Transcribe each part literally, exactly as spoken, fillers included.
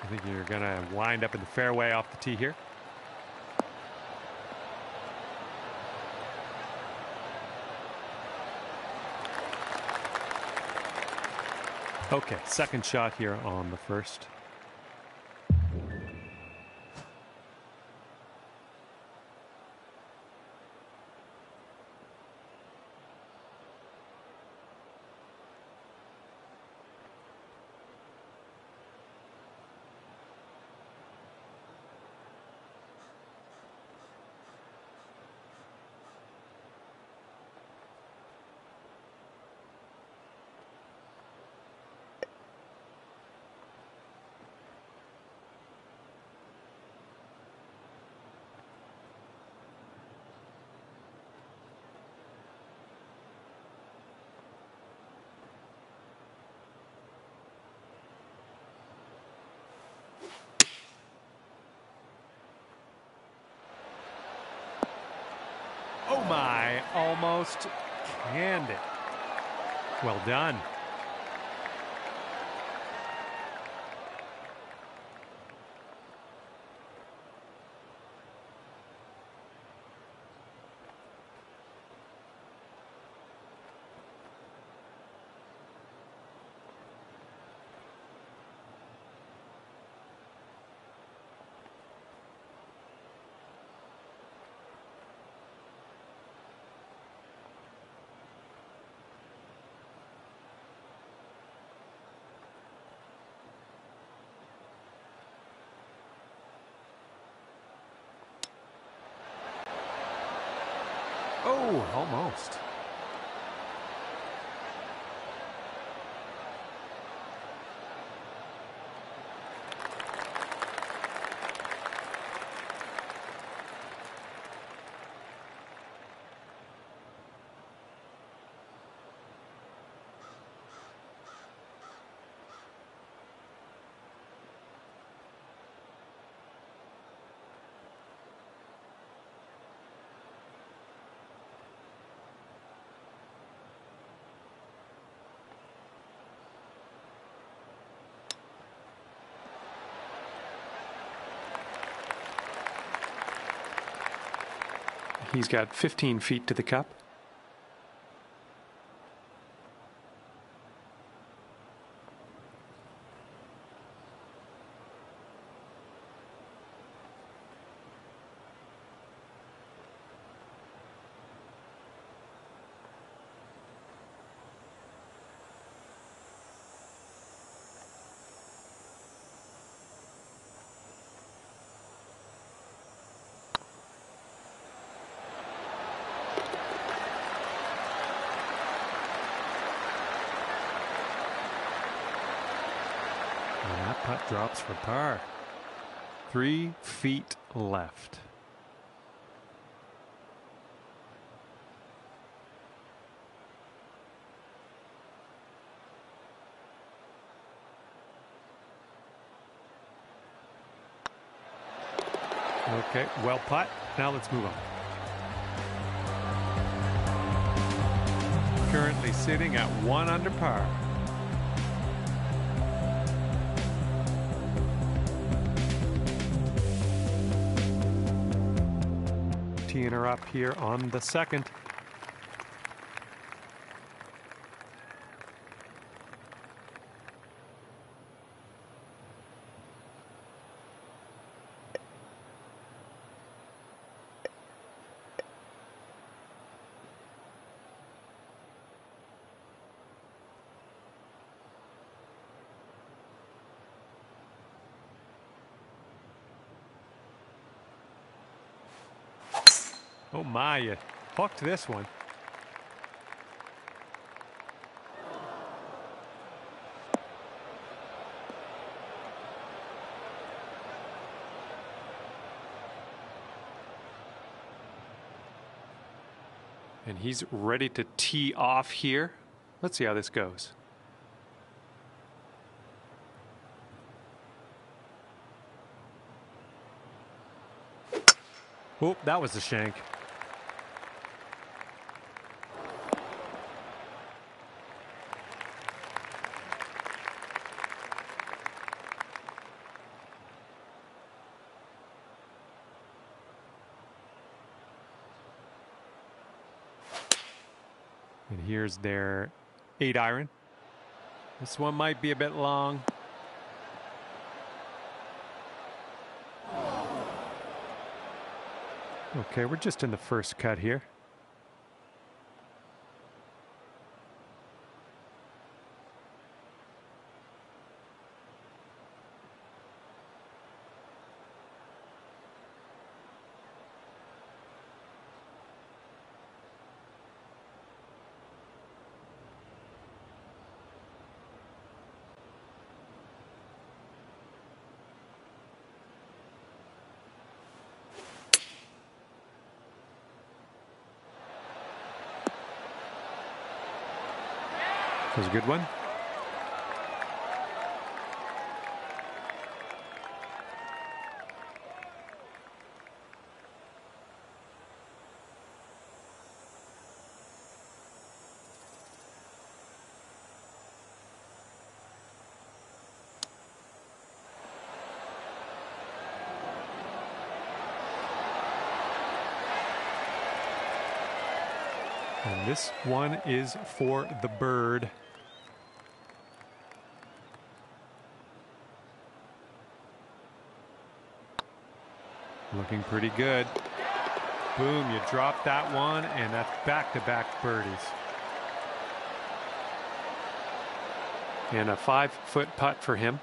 I think you're going to wind up in the fairway off the tee here. Okay, second shot here on the first. Oh my, almost canned it. Well done. Oh, almost. He's got fifteen feet to the cup. And that putt drops for par. Three feet left. Okay, well putt. Now let's move on. Currently sitting at one under par. Teeing her up here on the second. Oh my, you hooked this one. And he's ready to tee off here. Let's see how this goes. Oh, that was the shank. And here's their eight iron. This one might be a bit long. Okay, we're just in the first cut here. That was a good one. And this one is for the bird. Looking pretty good. Boom, you drop that one, and that's back-to-back birdies. And a five-foot putt for him.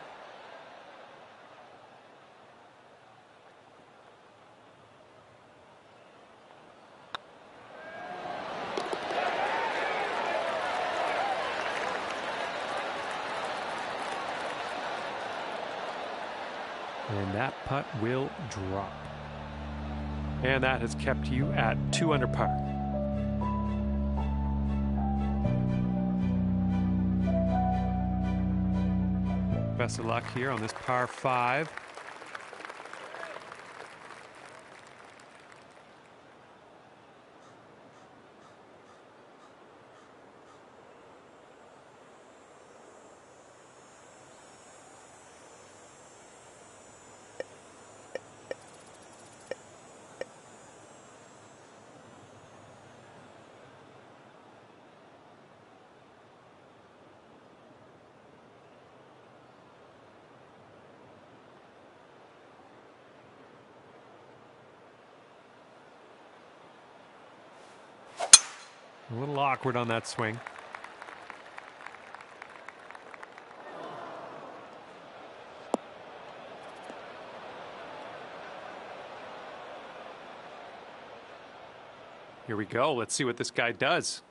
And that putt will drop. And that has kept you at two under par. Best of luck here on this par five. A little awkward on that swing. Here we go. Let's see what this guy does.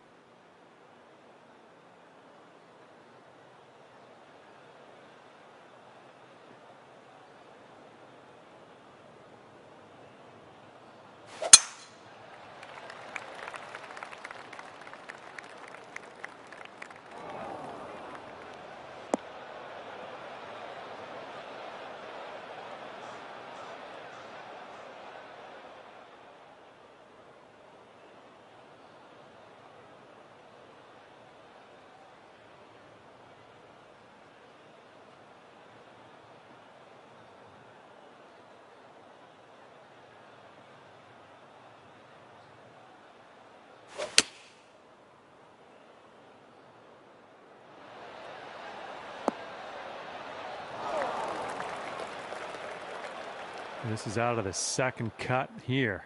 This is out of the second cut here.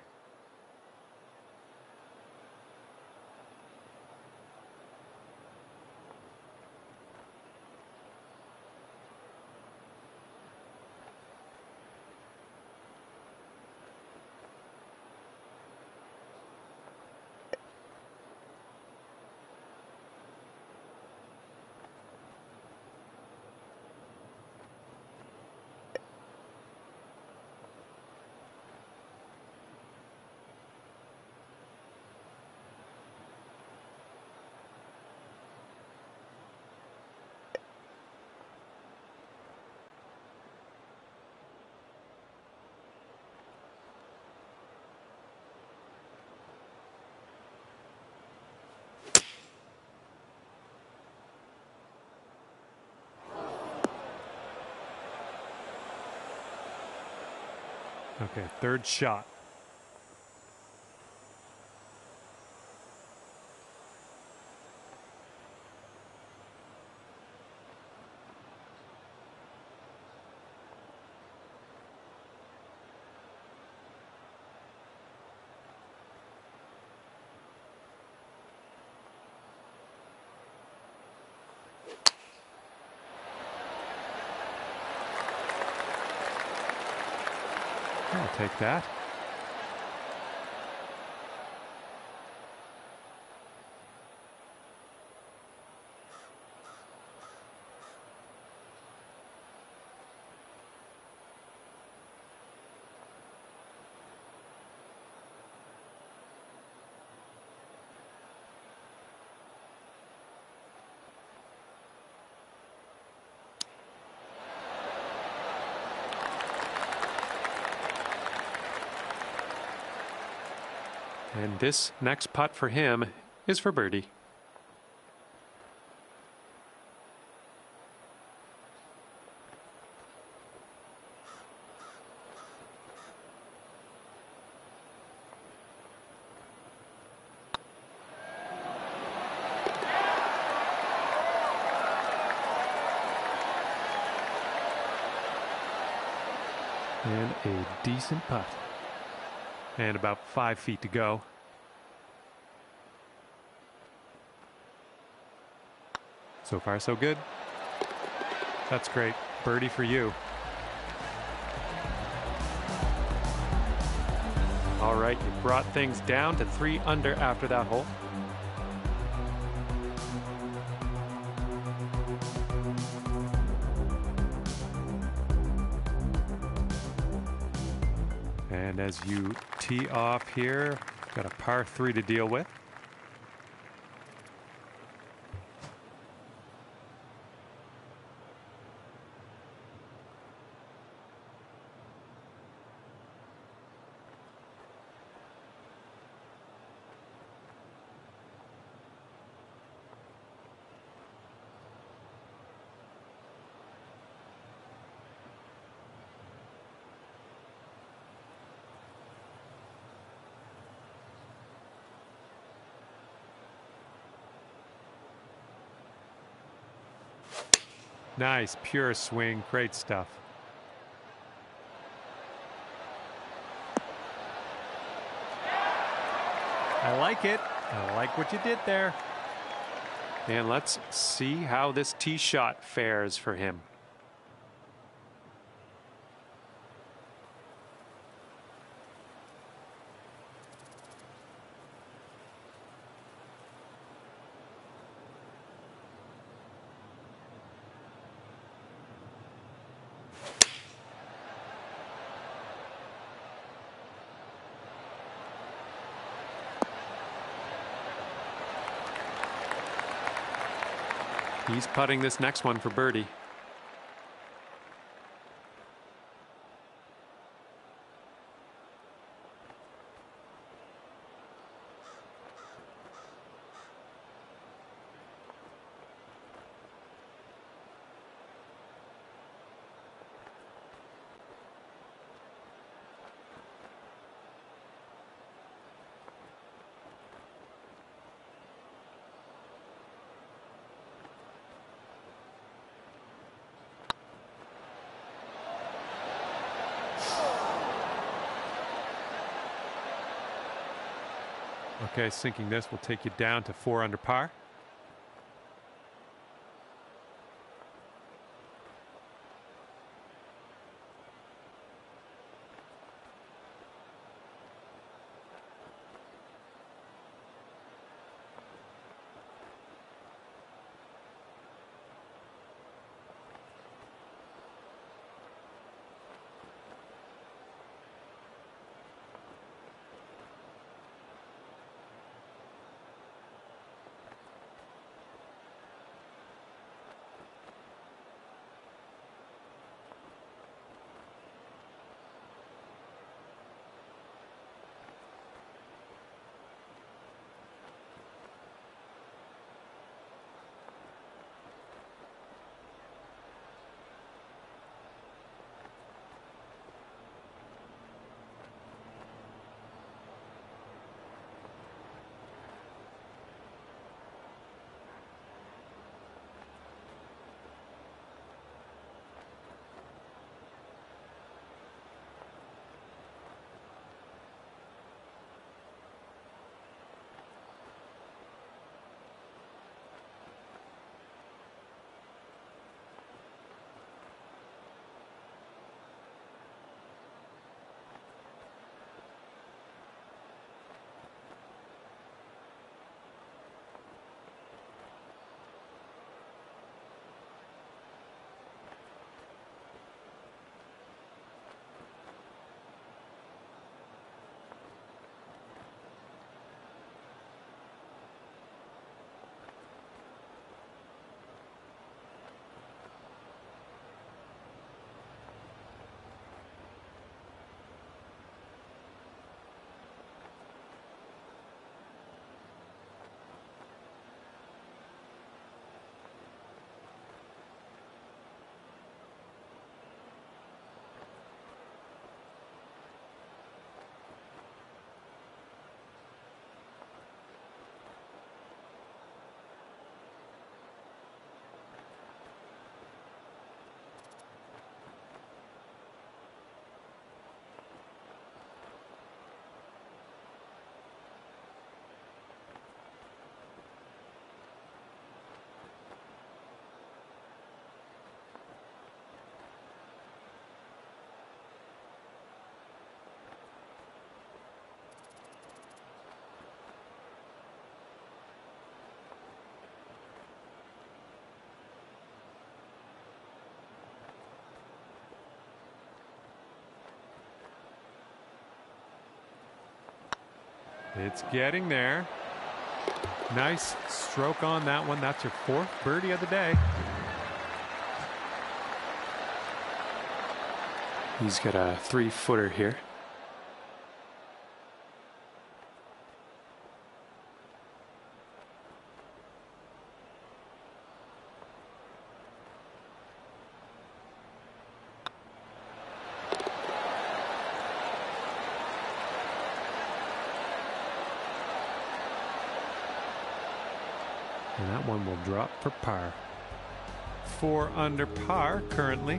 Okay, third shot. take that. And this next putt for him is for birdie. And a decent putt. And about five feet to go. So far, so good. That's great. Birdie for you. All right, you brought things down to three under after that hole. And as you tee off here, got a par three to deal with. Nice, pure swing, great stuff. I like it. I like what you did there. And let's see how this tee shot fares for him. He's putting this next one for birdie. Okay, sinking this will take you down to four under par. It's getting there. Nice stroke on that one. That's your fourth birdie of the day. He's got a three footer here. And that one will drop for par. Four under par currently.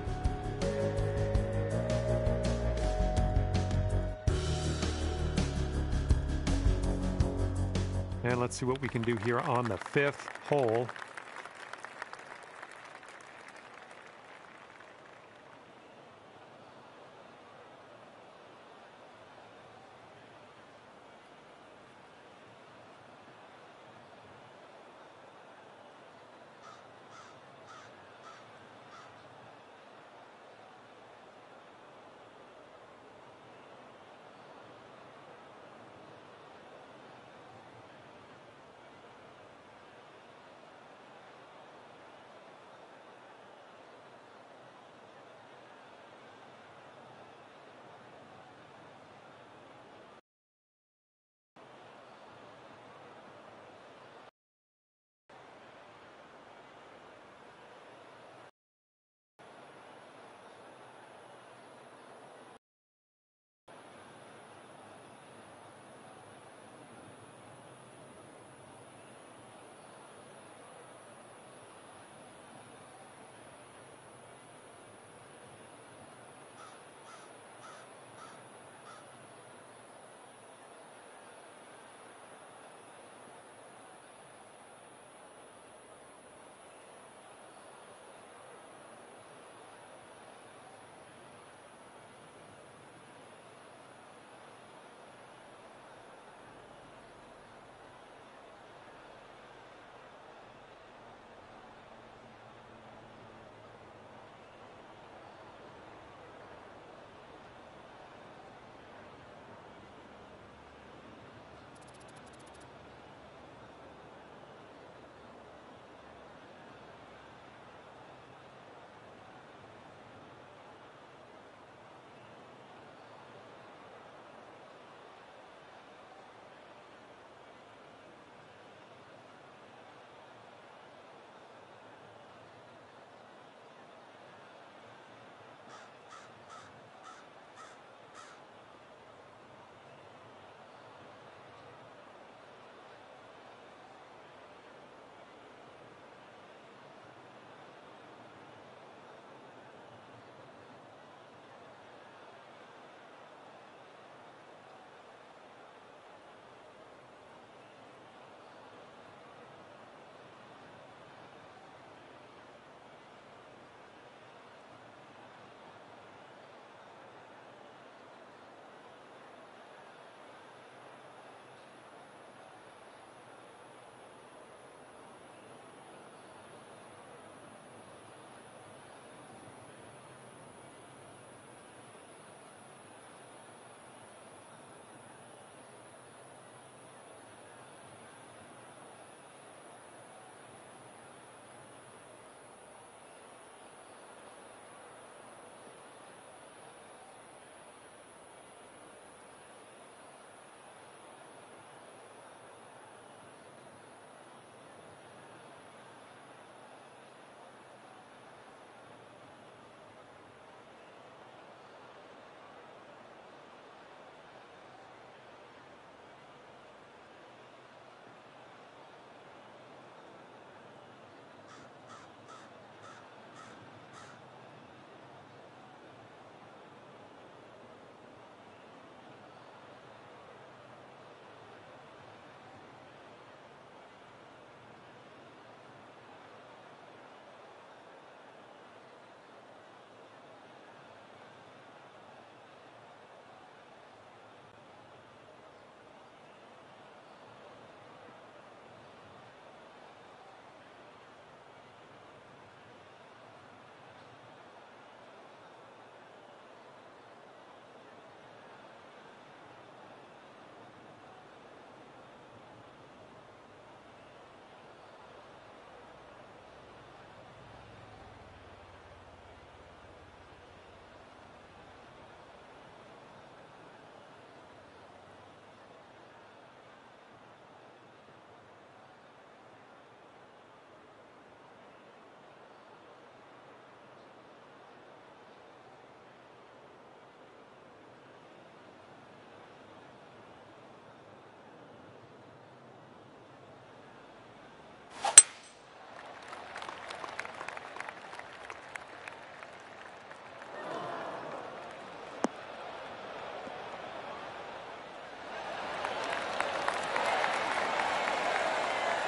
And let's see what we can do here on the fifth hole.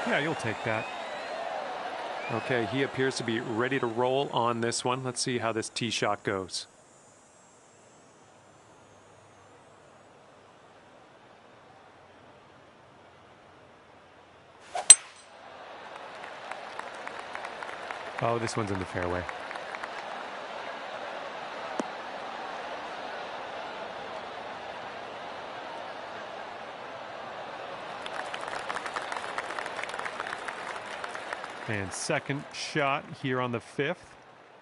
Yeah, you'll take that. Okay, he appears to be ready to roll on this one. Let's see how this tee shot goes. Oh, this one's in the fairway. And second shot here on the fifth.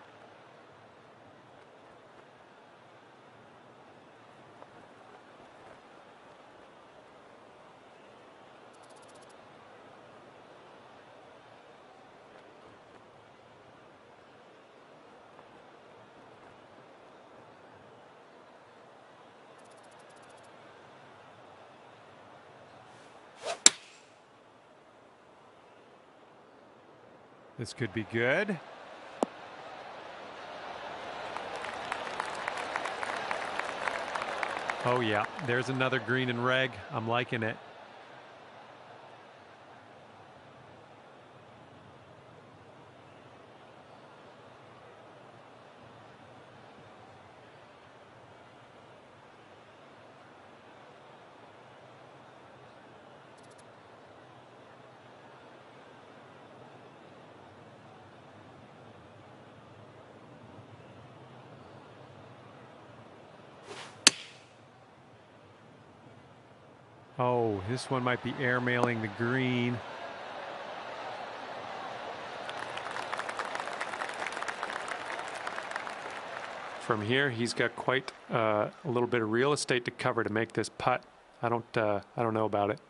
This could be good. Oh yeah, there's another green and reg. I'm liking it. Oh, this one might be airmailing the green. From here, he's got quite uh, a little bit of real estate to cover to make this putt. I don't, uh, I don't know about it.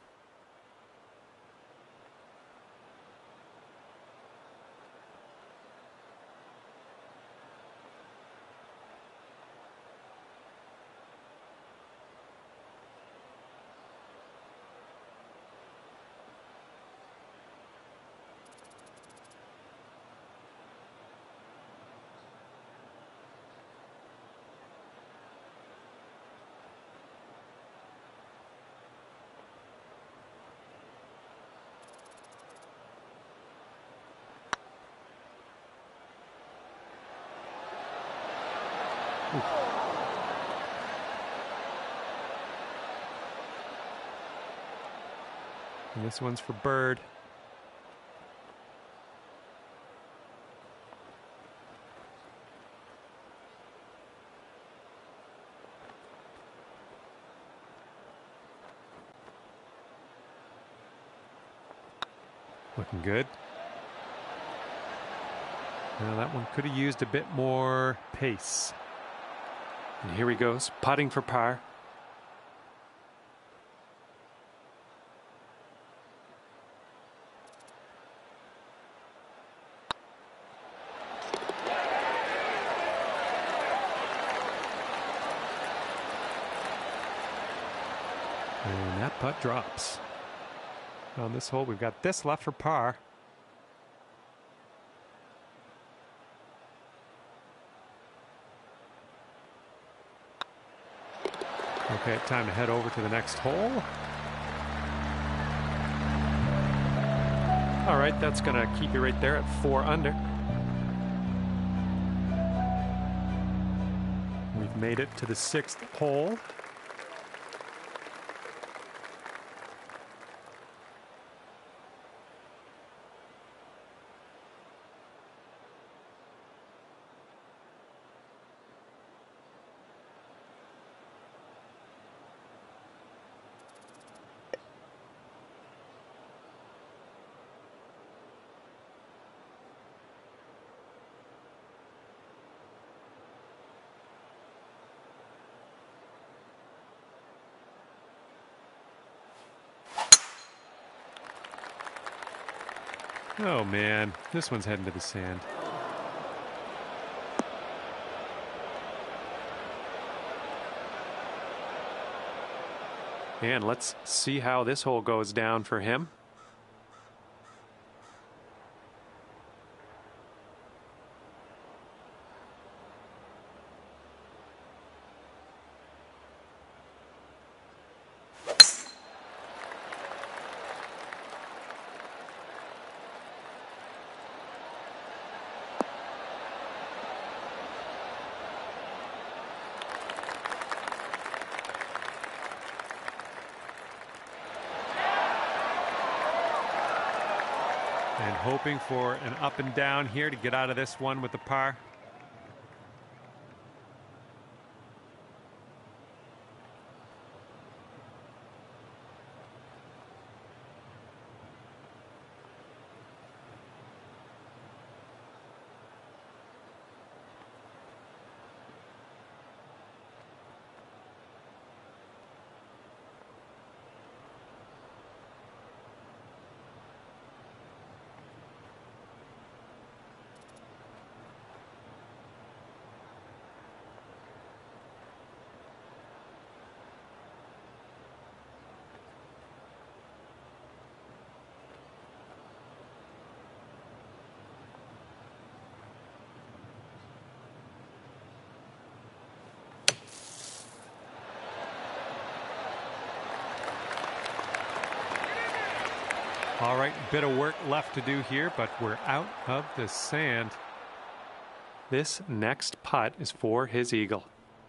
And this one's for Bird. Looking good. Now that one could have used a bit more pace. And here he goes, putting for par. And that putt drops. On this hole, we've got this left for par. Okay, time to head over to the next hole. All right, that's going to keep you right there at four under. We've made it to the sixth hole. Oh man, this one's heading to the sand. And let's see how this hole goes down for him. And hoping for an up and down here to get out of this one with the par. All right, bit of work left to do here, but we're out of the sand. This next putt is for his eagle.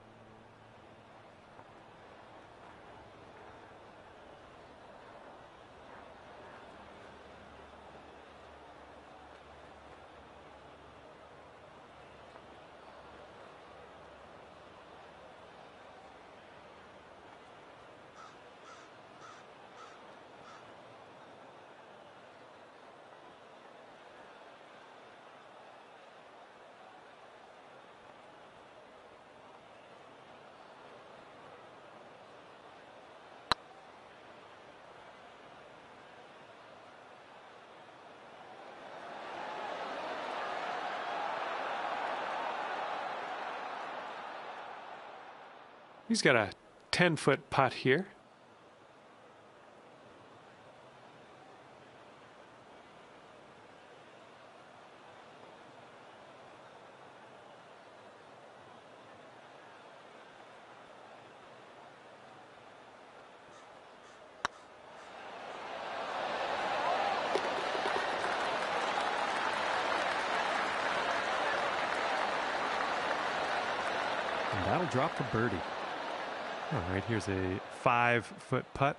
He's got a ten foot putt here. And that'll drop the birdie. All right, here's a five foot putt.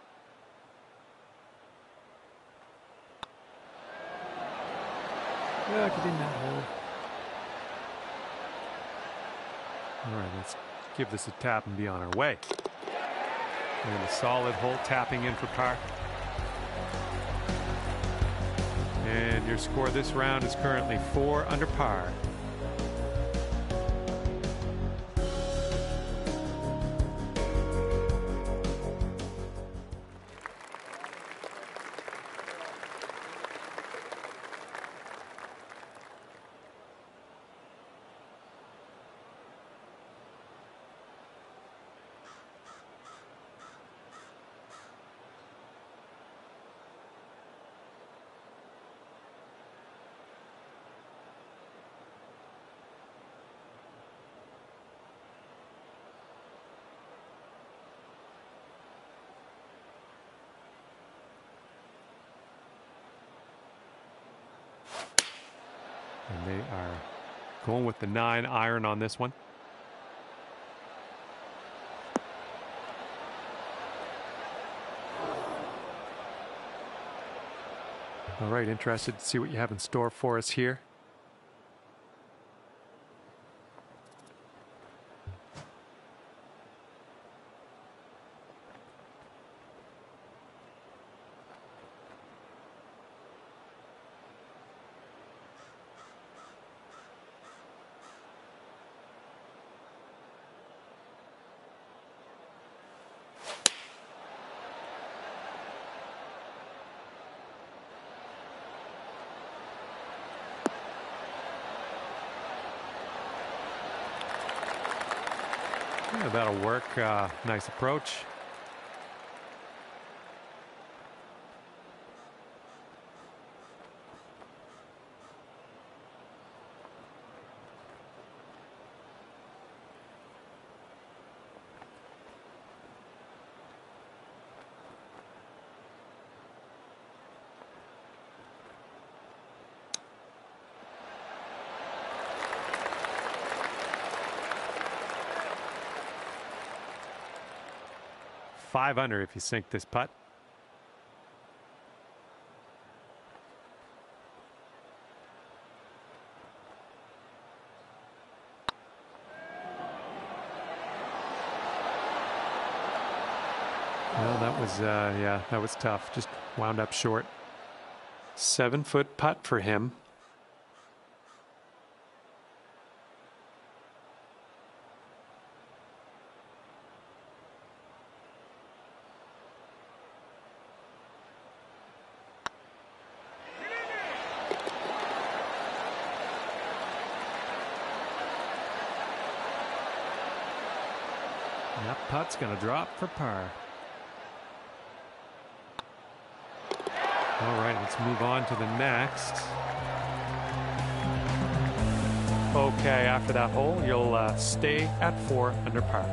Yeah, get in that hole. All right, let's give this a tap and be on our way. And a solid hole, tapping in for par. And your score this round is currently four under par. And they are going with the nine iron on this one. All right, interested to see what you have in store for us here. Yeah, that'll work. Uh, nice approach. Five under if you sink this putt. was, uh, yeah, that was tough. Just wound up short. Seven foot putt for him. That putt's going to drop for par. All right, let's move on to the next. Okay, after that hole, you'll uh, stay at four under par.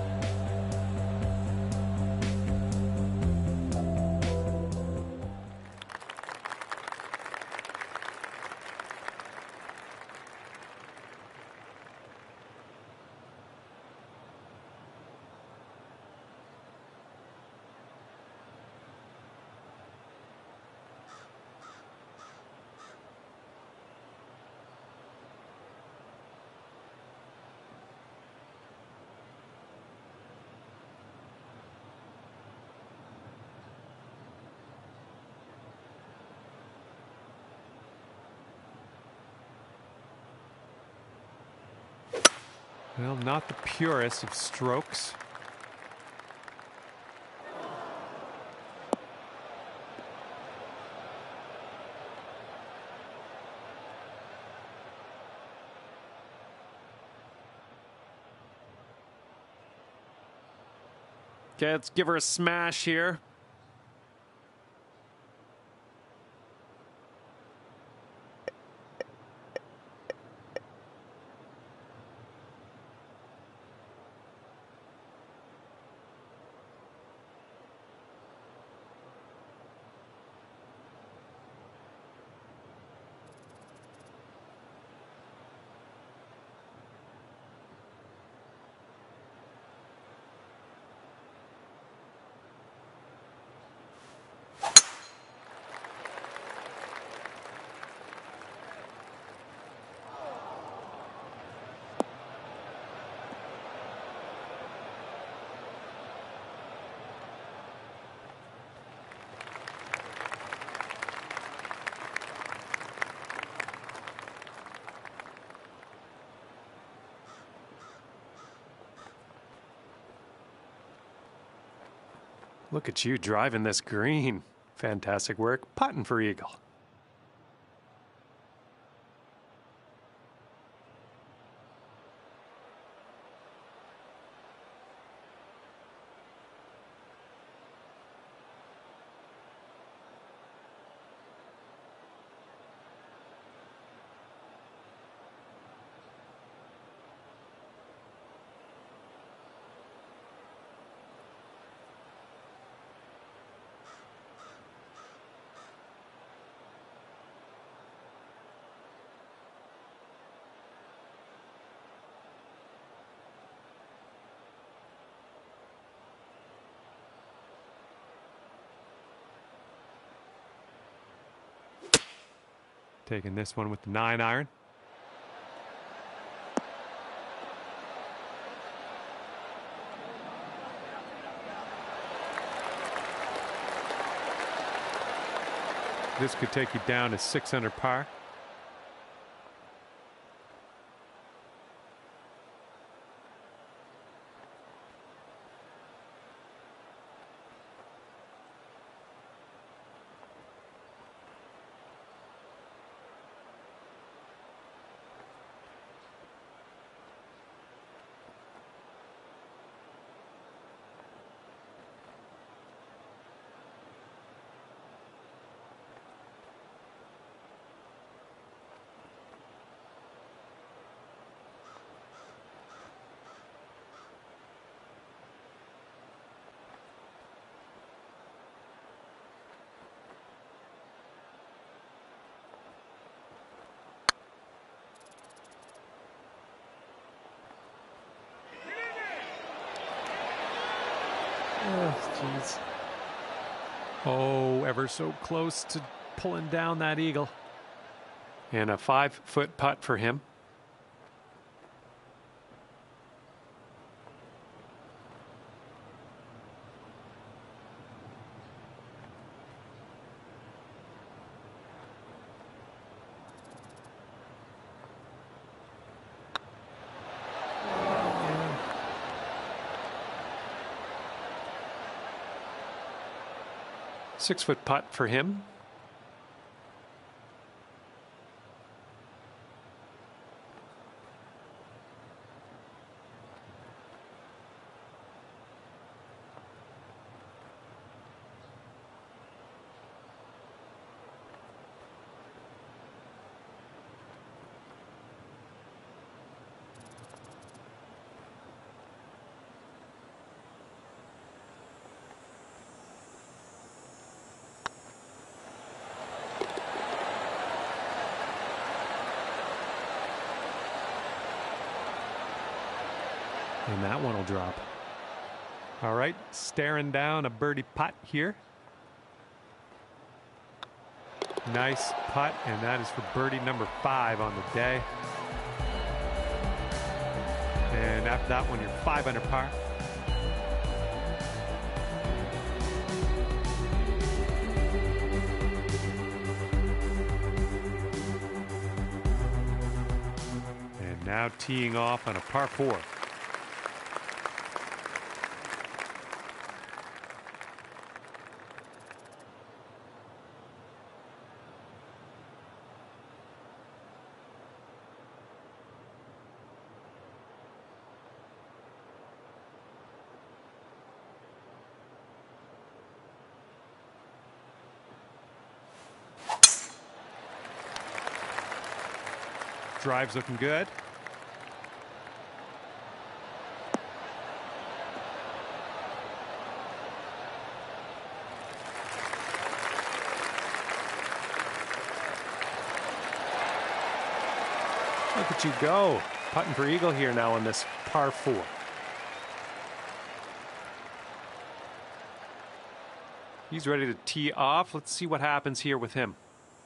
Well, not the purest of strokes. Okay, let's give her a smash here. Look at you driving this green. Fantastic work. Putting for eagle. Taking this one with the nine iron. This could take you down to six under par. Oh, jeez. Oh, ever so close to pulling down that eagle. And a five foot putt for him. Six foot putt for him. And that one will drop. All right, staring down a birdie putt here. Nice putt, and that is for birdie number five on the day. And after that one, you're five under par. And now teeing off on a par four. Drive's looking good. Look at you go. Putting for eagle here now on this par four. He's ready to tee off. Let's see what happens here with him.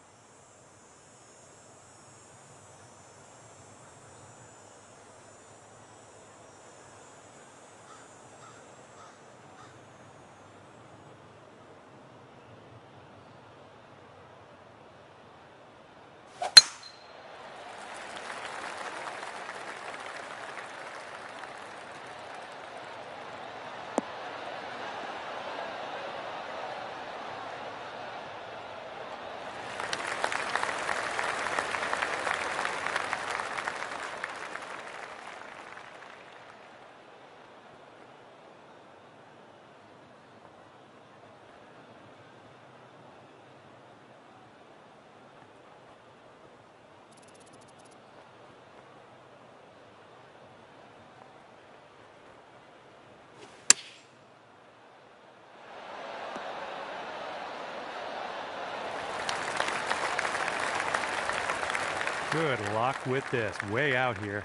Good luck with this. Way out here.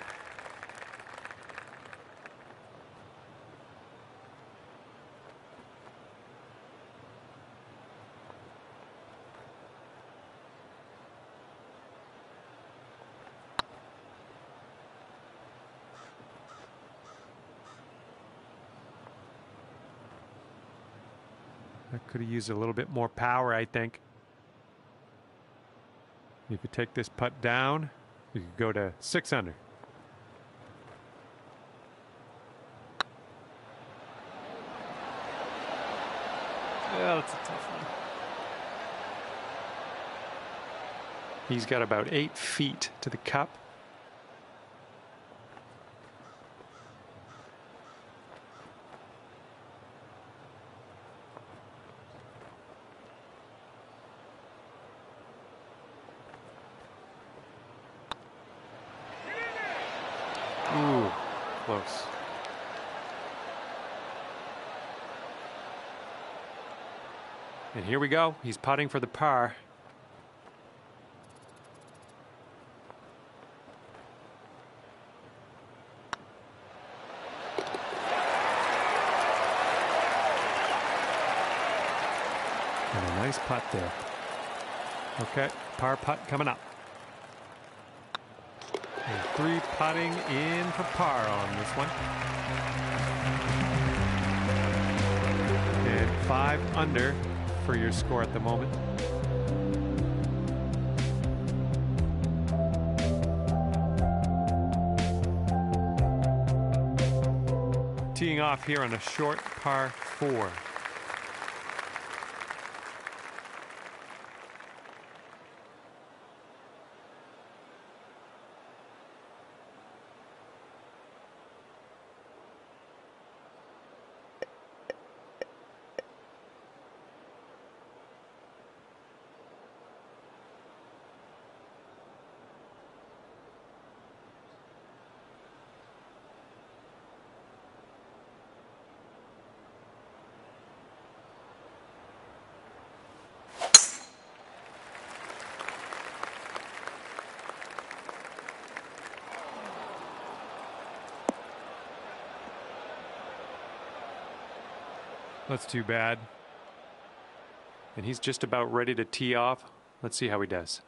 That could have used a little bit more power, I think. You could take this putt down, you could go to six under. Yeah, that's a tough one. He's got about eight feet to the cup. Ooh, close. And here we go. He's putting for the par. And a nice putt there. Okay, par putt coming up. And three putting in for par on this one. And five under for your score at the moment. Teeing off here on a short par four. That's too bad. And he's just about ready to tee off. Let's see how he does.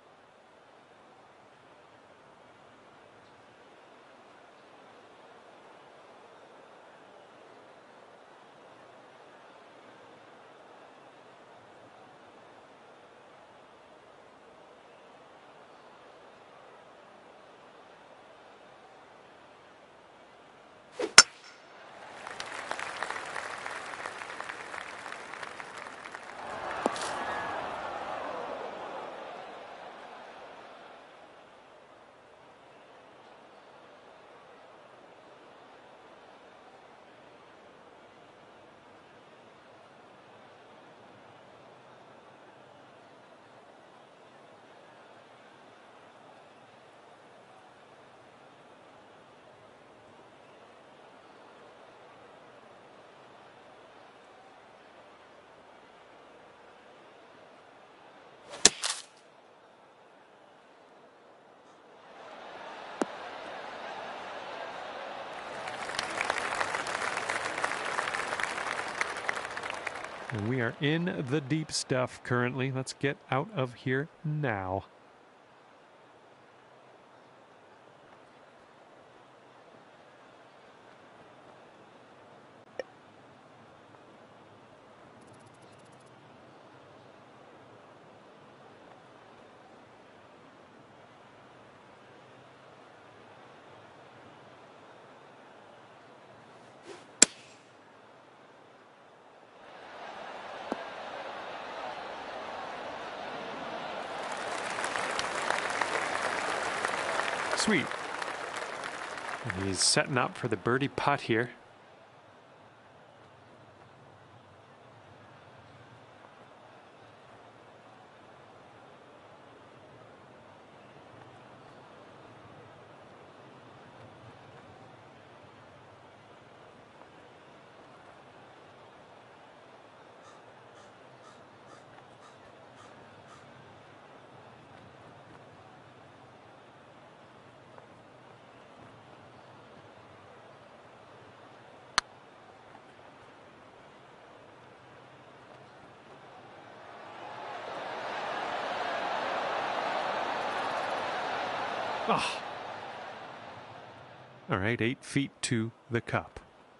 And we are in the deep stuff currently. Let's get out of here now. Sweet. And he's setting up for the birdie putt here. Oh. All right, eight feet to the cup.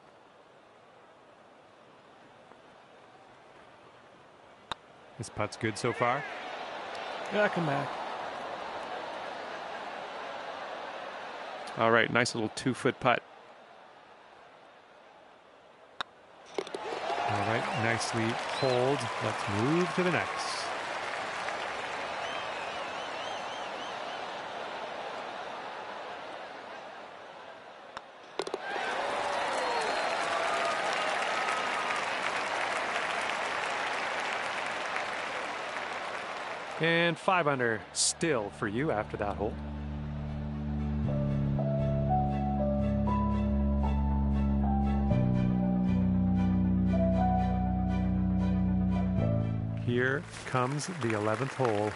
This putt's good so far. Yeah, come back. All right, nice little two-foot putt. All right, nicely hold. Let's move to the next. And five under still for you after that hole. Here comes the eleventh hole.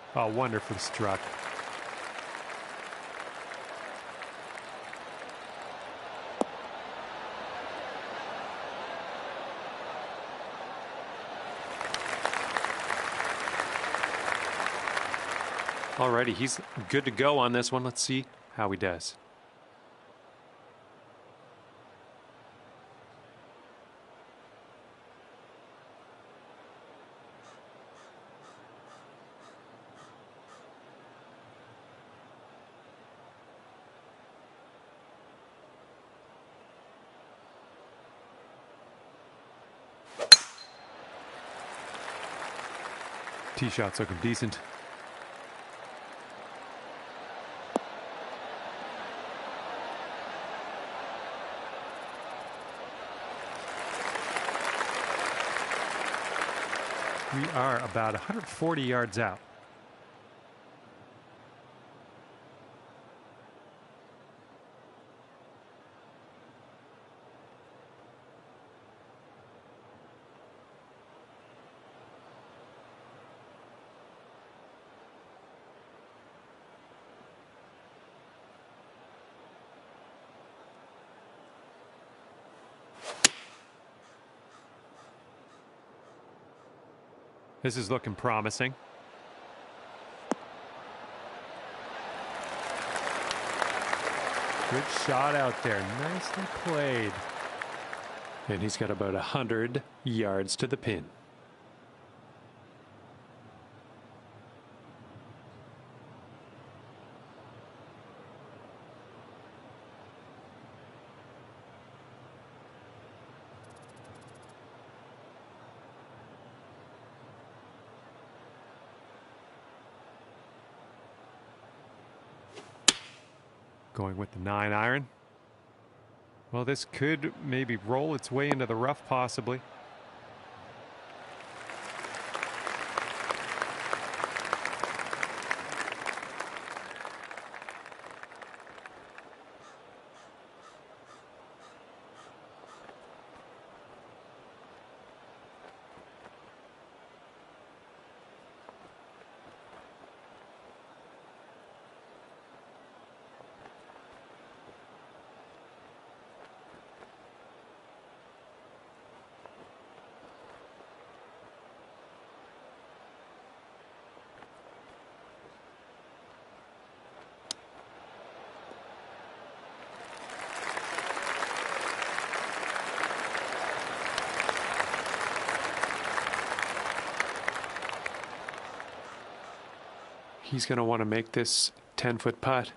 Oh, wonderfully struck. Alrighty, he's good to go on this one. Let's see how he does. Tee shot's looking decent. We are about one hundred forty yards out. This is looking promising. Good shot out there. Nicely played. And he's got about one hundred yards to the pin. Going with the nine iron. Well, this could maybe roll its way into the rough, possibly. He's going to want to make this ten foot putt.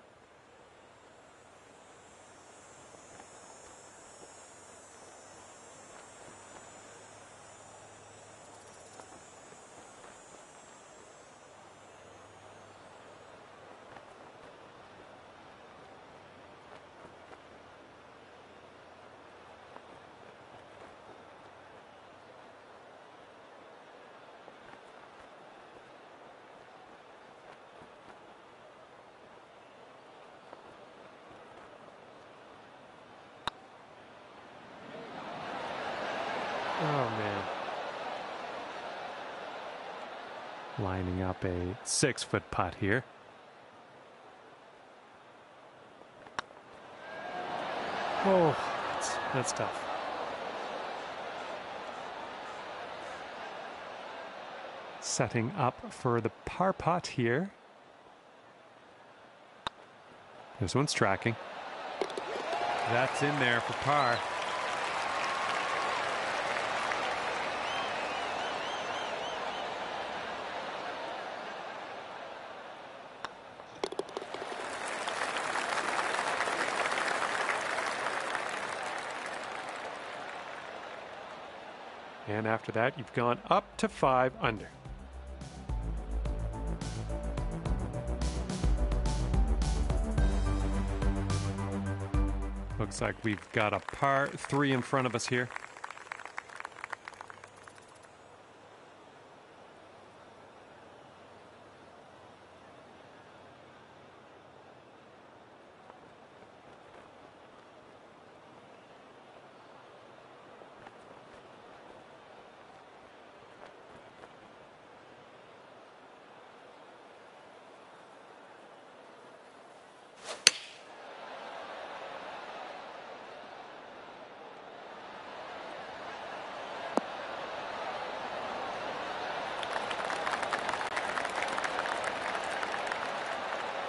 Oh, man. Lining up a six-foot putt here. Oh, that's, that's tough. Setting up for the par putt here. This one's tracking. That's in there for par. And after that, you've gone up to five under. Looks like we've got a par three in front of us here.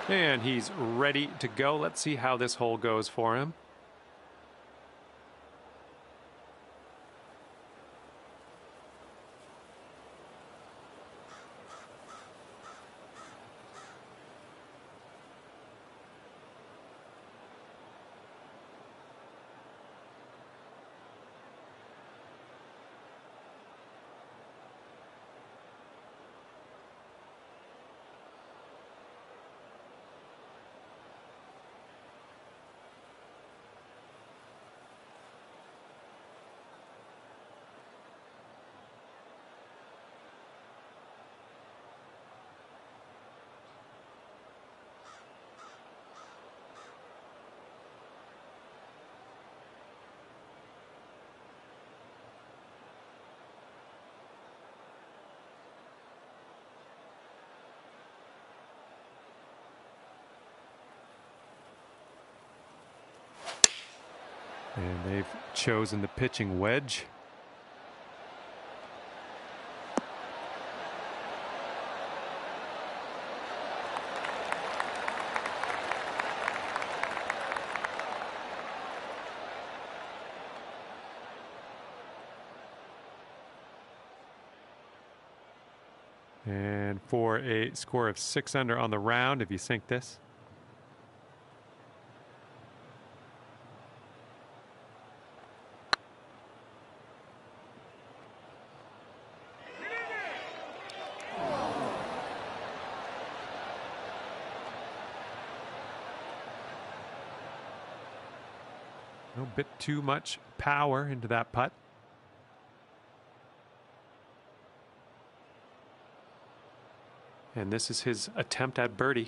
And he's ready to go. Let's see how this hole goes for him. And they've chosen the pitching wedge. And for a score of six under on the round, if you sink this. A bit too much power into that putt. And this is his attempt at birdie.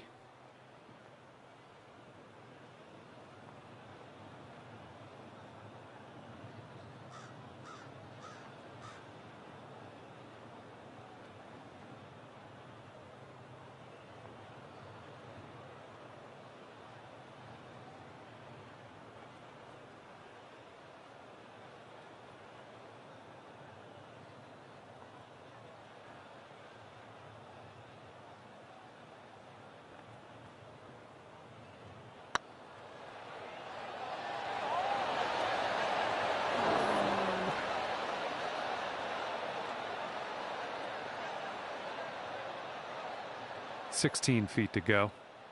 sixteen feet to go.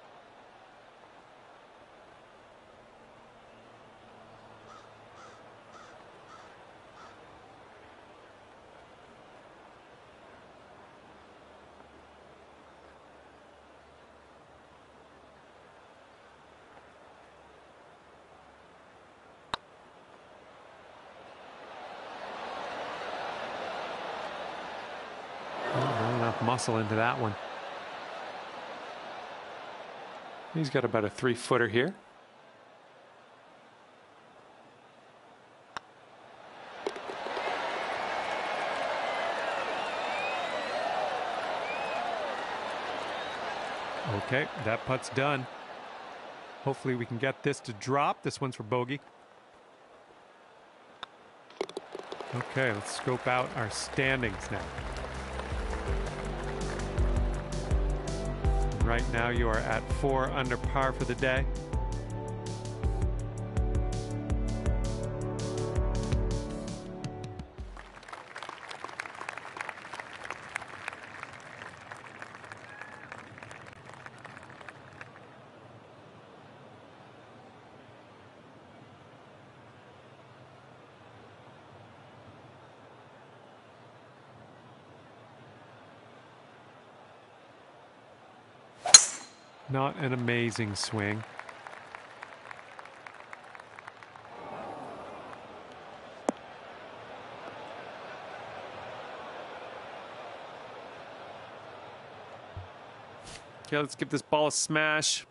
Not enough muscle into that one. He's got about a three footer here. Okay, that putt's done. Hopefully we can get this to drop. This one's for bogey. Okay, let's scope out our standings now. Right now you are at four under par for the day. Not an amazing swing. Okay, let's give this ball a smash.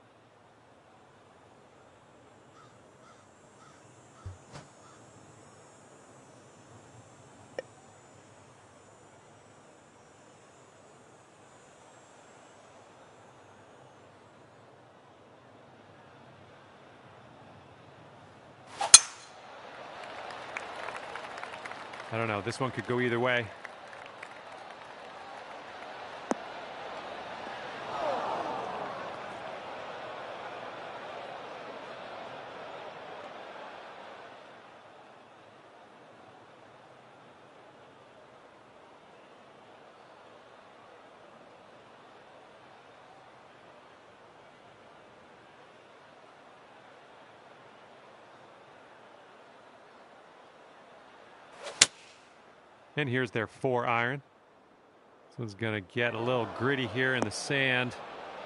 I don't know. This one could go either way. And here's their four iron. This one's going to get a little gritty here in the sand.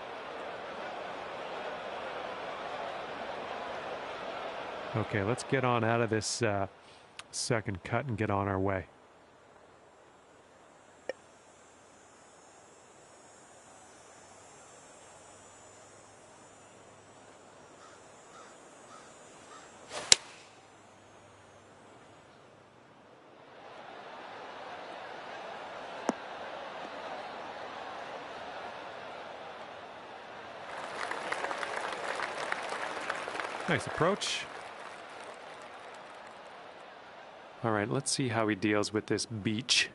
Okay, let's get on out of this uh, second cut and get on our way. Nice approach. All right, let's see how he deals with this beach.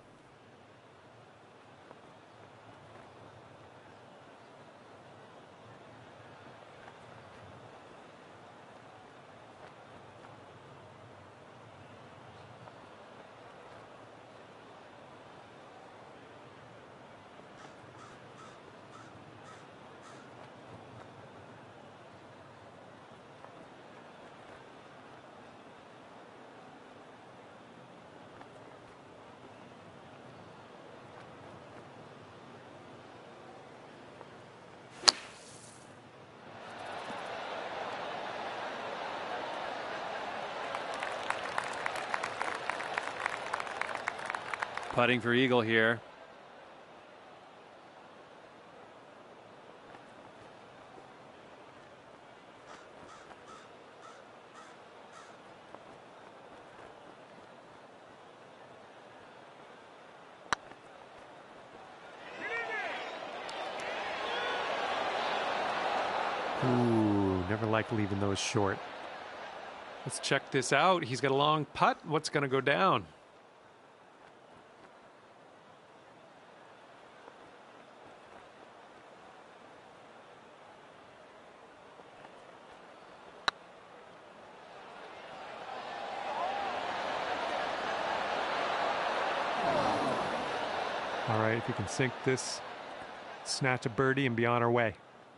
Putting for eagle here. Ooh, never like leaving those short. Let's check this out. He's got a long putt. What's going to go down? All right, if you can sink this, snatch a birdie and be on our way.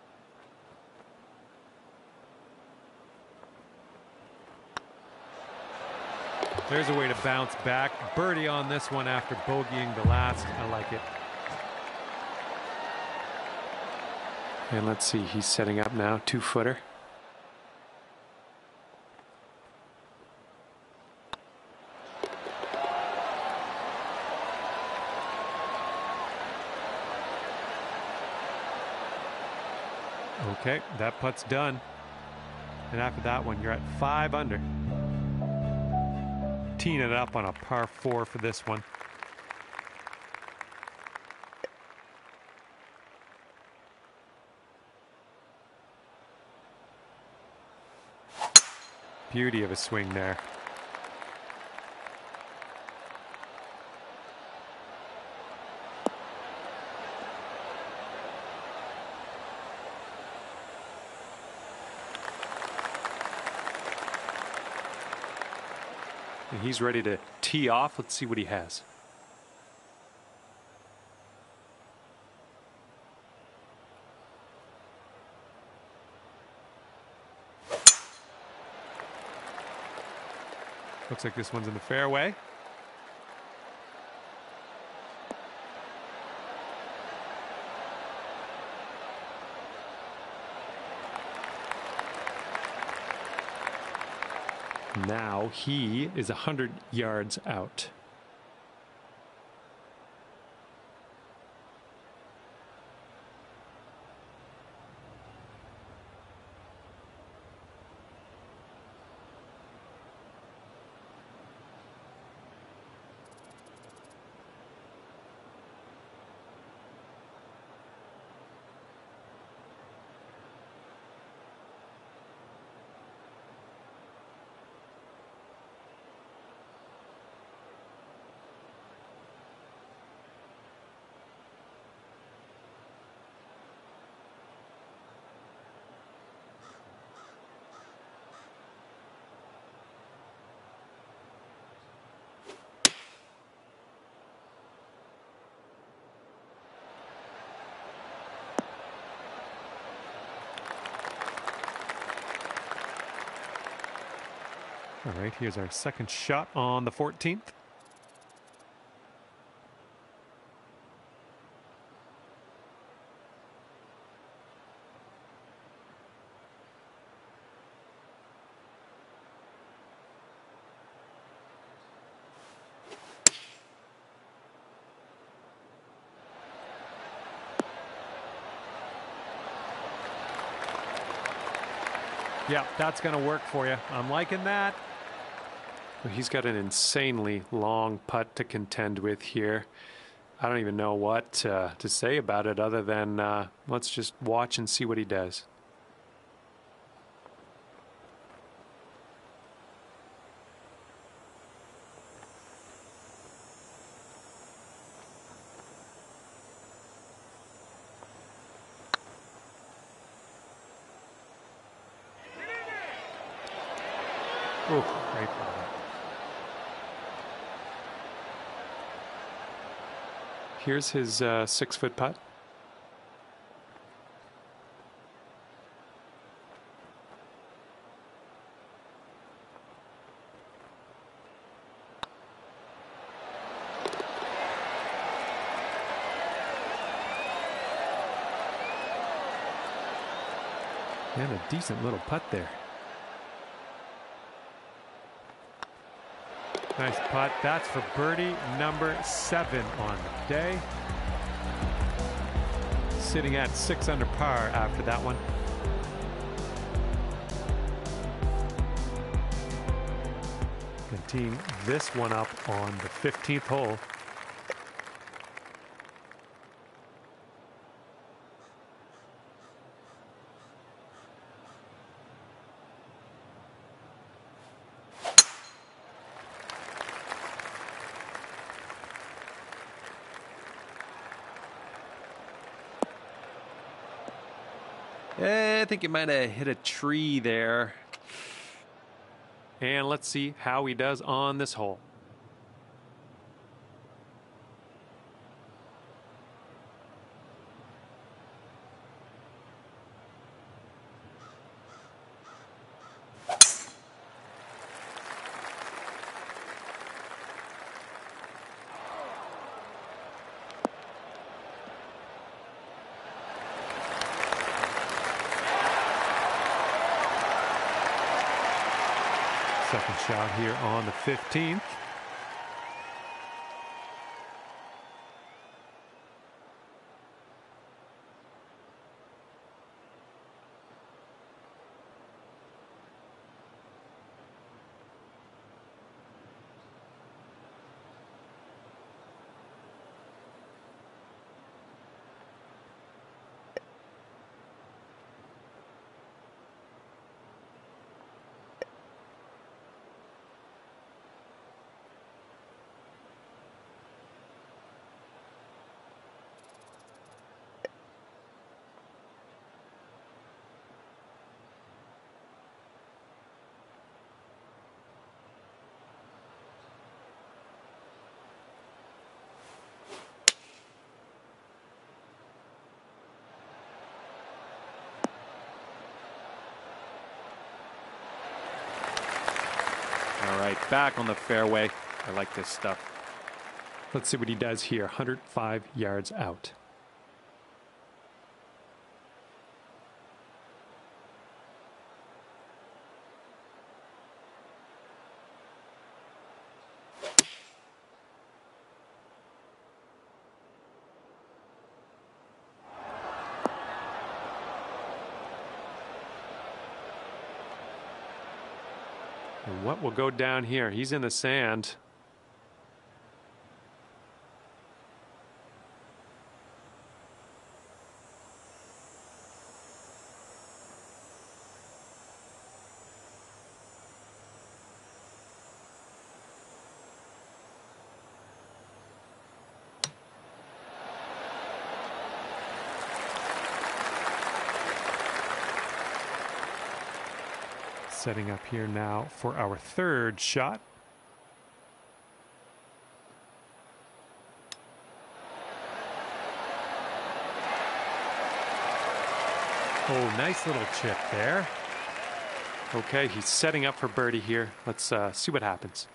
There's a way to bounce back. Birdie on this one after bogeying the last. I like it. And let's see, he's setting up now, two footer. Okay, that putt's done. And after that one, you're at five under. Teeing it up on a par four for this one. Beauty of a swing there. And he's ready to tee off. Let's see what he has. Looks like this one's in the fairway. Now he is one hundred yards out. All right, here's our second shot on the fourteenth. Yeah, that's going to work for you. I'm liking that. He's got an insanely long putt to contend with here. I don't even know what uh, to say about it other than uh, let's just watch and see what he does. Oh, great ball. Here's his uh, six-foot putt. And a decent little putt there. Nice putt. That's for birdie number seven on the day. Sitting at six under par after that one. And teeing this one up on the fifteenth hole. I think you might have hit a tree there. And let's see how he does on this hole. Second shot here on the fifteenth. All right, back on the fairway. I like this stuff. Let's see what he does here. one hundred five yards out. And what will go down here? He's in the sand. Setting up here now for our third shot. Oh, nice little chip there. Okay, he's setting up for birdie here. Let's uh, see what happens.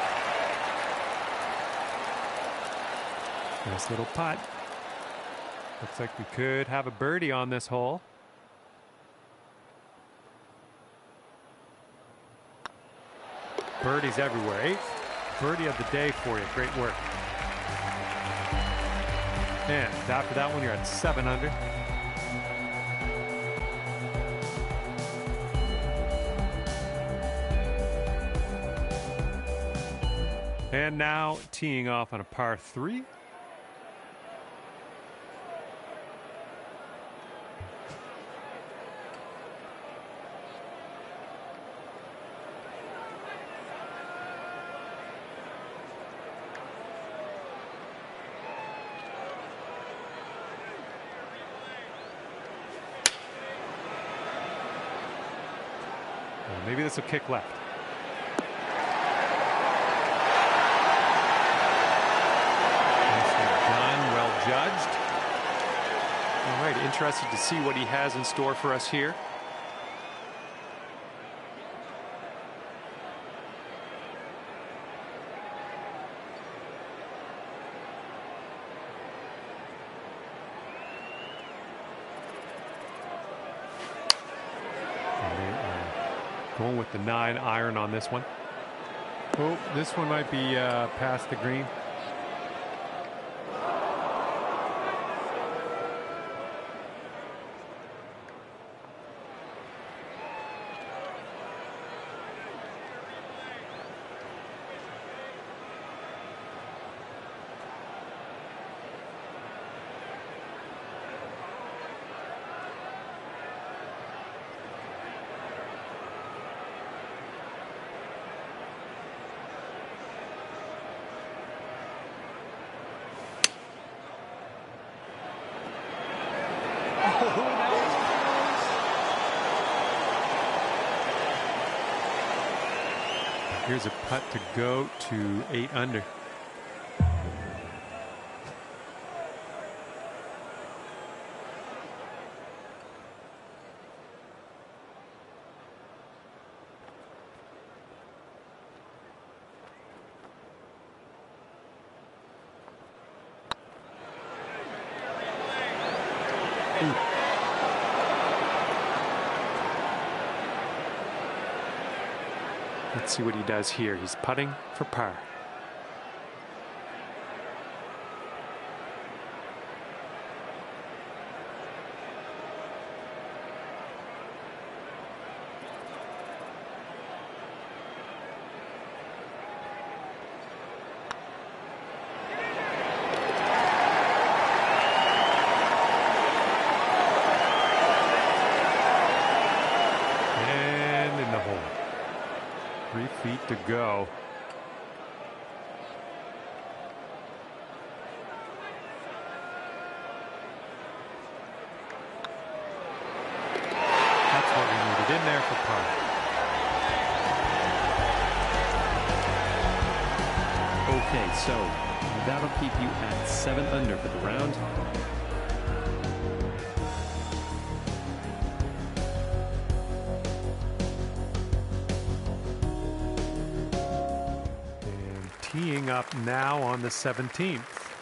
Nice little putt. Looks like we could have a birdie on this hole. Birdies everywhere. Eighth birdie of the day for you. Great work. And after that one, you're at seven under. And now teeing off on a par three. Well, maybe this will kick left. Judged. All right, interested to see what he has in store for us here. Going with the nine iron on this one. Oh, this one might be uh, past the green. Here's a putt to go to eight under. Ooh. Let's see what he does here. He's putting for par. Three feet to go. That's what we needed in there for par. Okay, so that'll keep you at seven under for the round. Teeing up now on the seventeenth.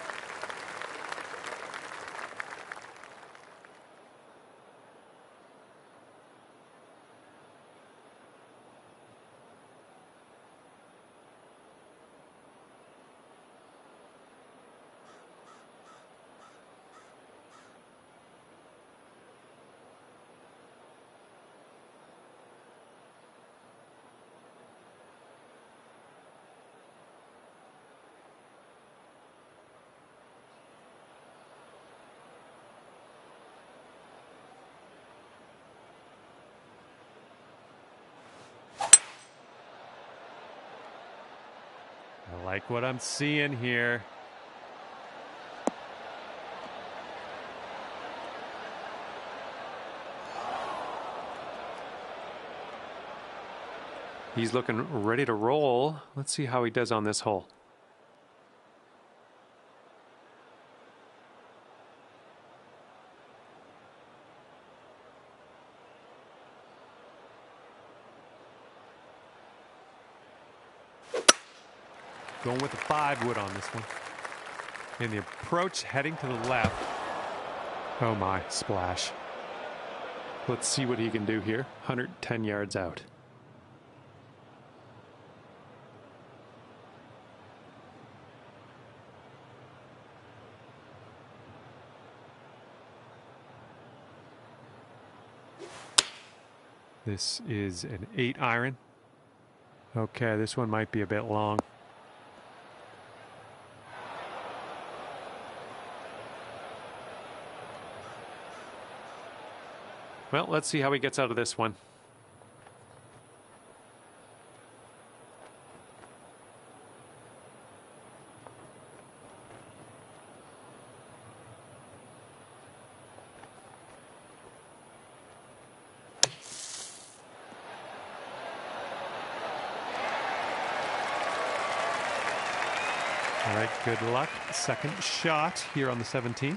I like what I'm seeing here. He's looking ready to roll. Let's see how he does on this hole. Going with the five wood on this one. And the approach heading to the left. Oh my, splash. Let's see what he can do here. one hundred ten yards out. This is an eight iron. Okay, this one might be a bit long. Well, let's see how he gets out of this one. All right, good luck. Second shot here on the seventeenth.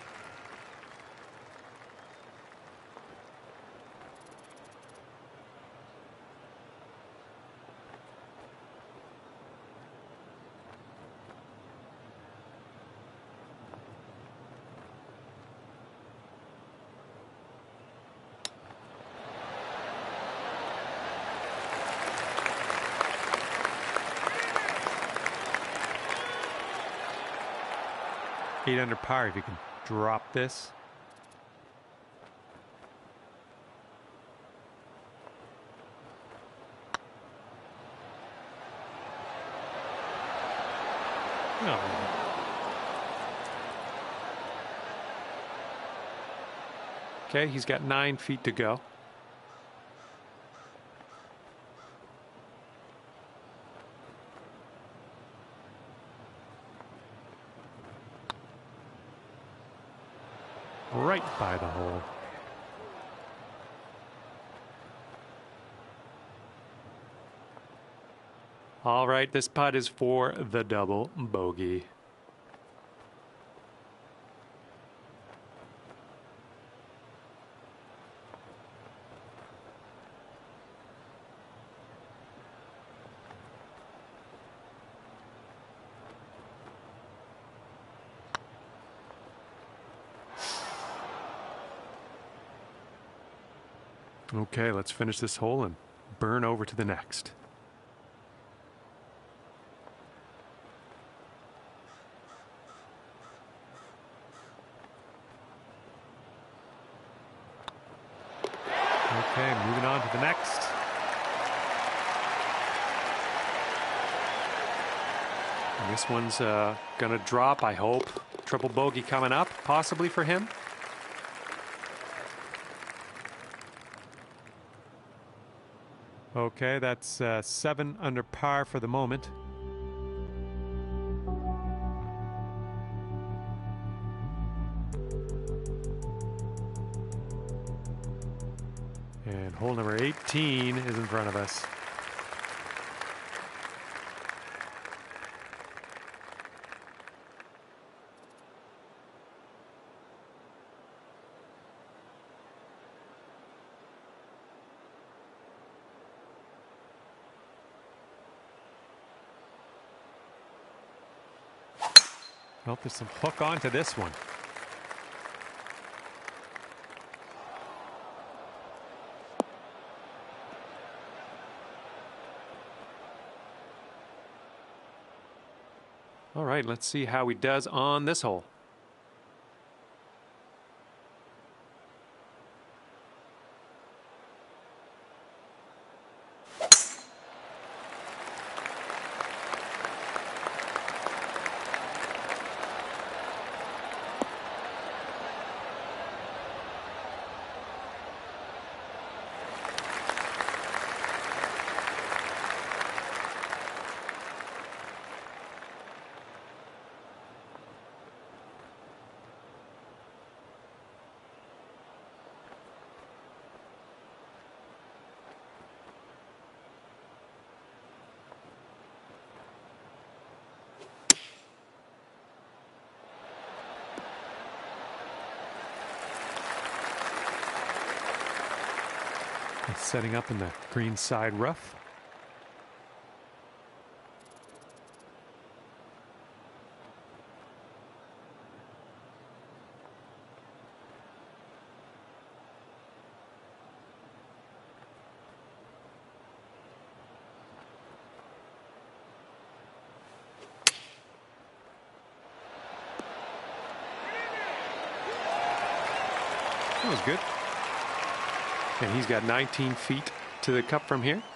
Eight under par if you can drop this. Oh. Okay, he's got nine feet to go. Right by the hole. All right, this putt is for the double bogey. Okay, let's finish this hole and burn over to the next. Okay, moving on to the next. And this one's uh, gonna drop, I hope. Triple bogey coming up, possibly for him. Okay, that's uh, seven under par for the moment. And hole number eighteen is in front of us. Well, there's some hook onto this one. All right, let's see how he does on this hole. Setting up in the green side rough. That was good. And he's got nineteen feet to the cup from here.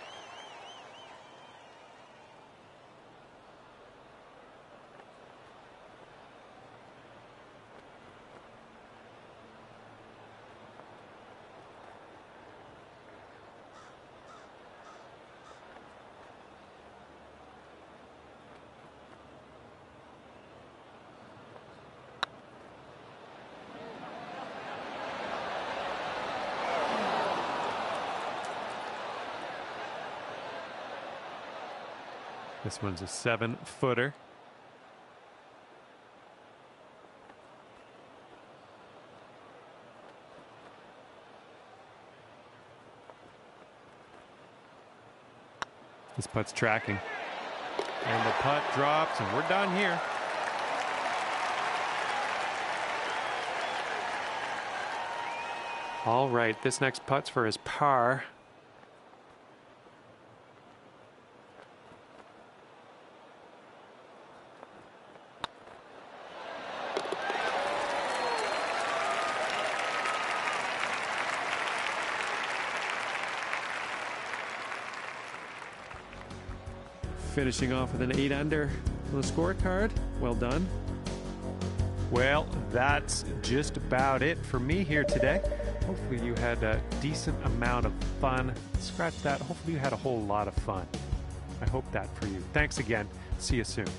This one's a seven footer. This putt's tracking. And the putt drops, and we're done here. All right, this next putt's for his par. Finishing off with an eight under on the scorecard. Well done. Well, that's just about it for me here today. Hopefully you had a decent amount of fun. Scratch that. Hopefully you had a whole lot of fun. I hope that for you. Thanks again. See you soon.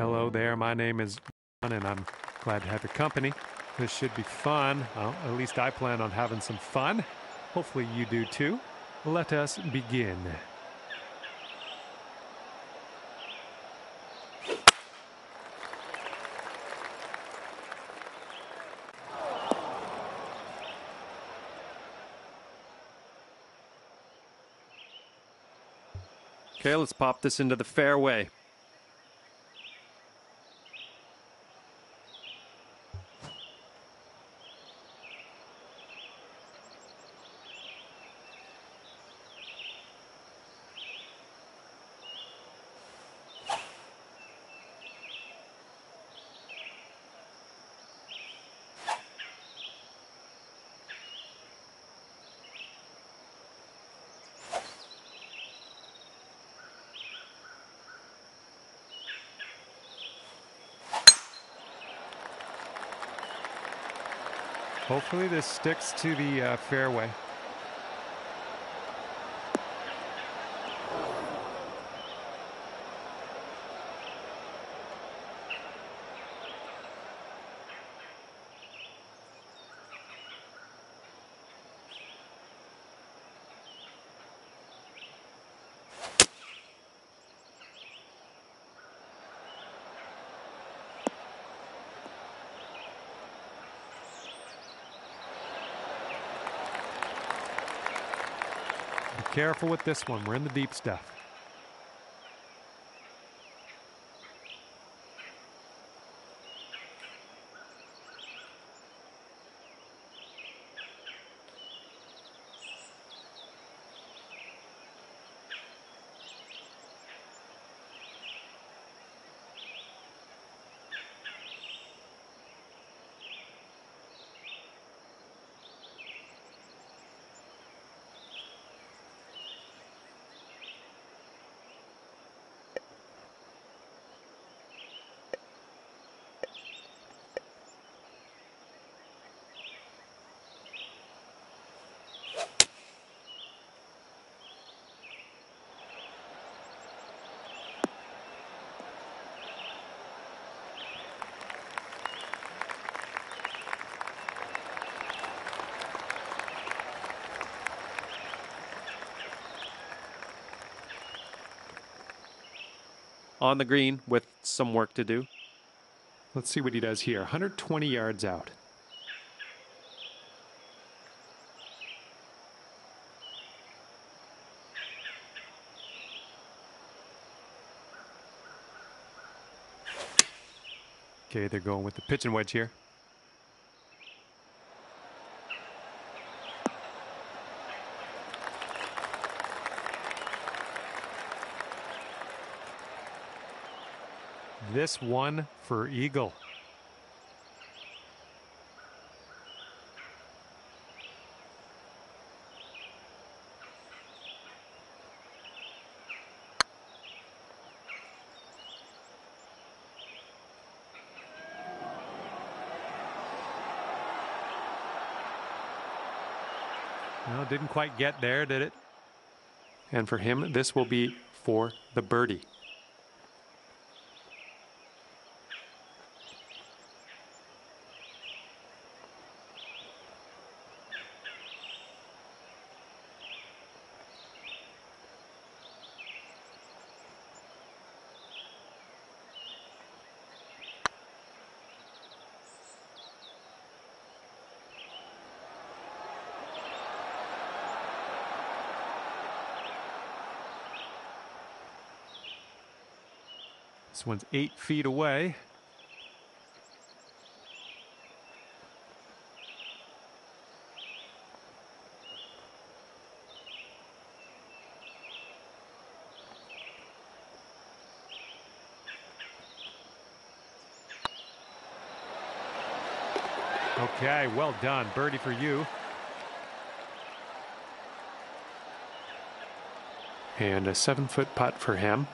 Hello there, my name is John, and I'm glad to have your company. This should be fun. Well, at least I plan on having some fun. Hopefully you do too. Let us begin. Okay, let's pop this into the fairway. Hopefully this sticks to the uh, fairway. Be careful with this one. We're in the deep stuff. On the green with some work to do. Let's see what he does here. one hundred twenty yards out. Okay, they're going with the pitching wedge here. This one for eagle. No, didn't quite get there, did it? And for him, this will be for the birdie. This one's eight feet away. Okay, well done. Birdie for you. And a seven-foot putt for him.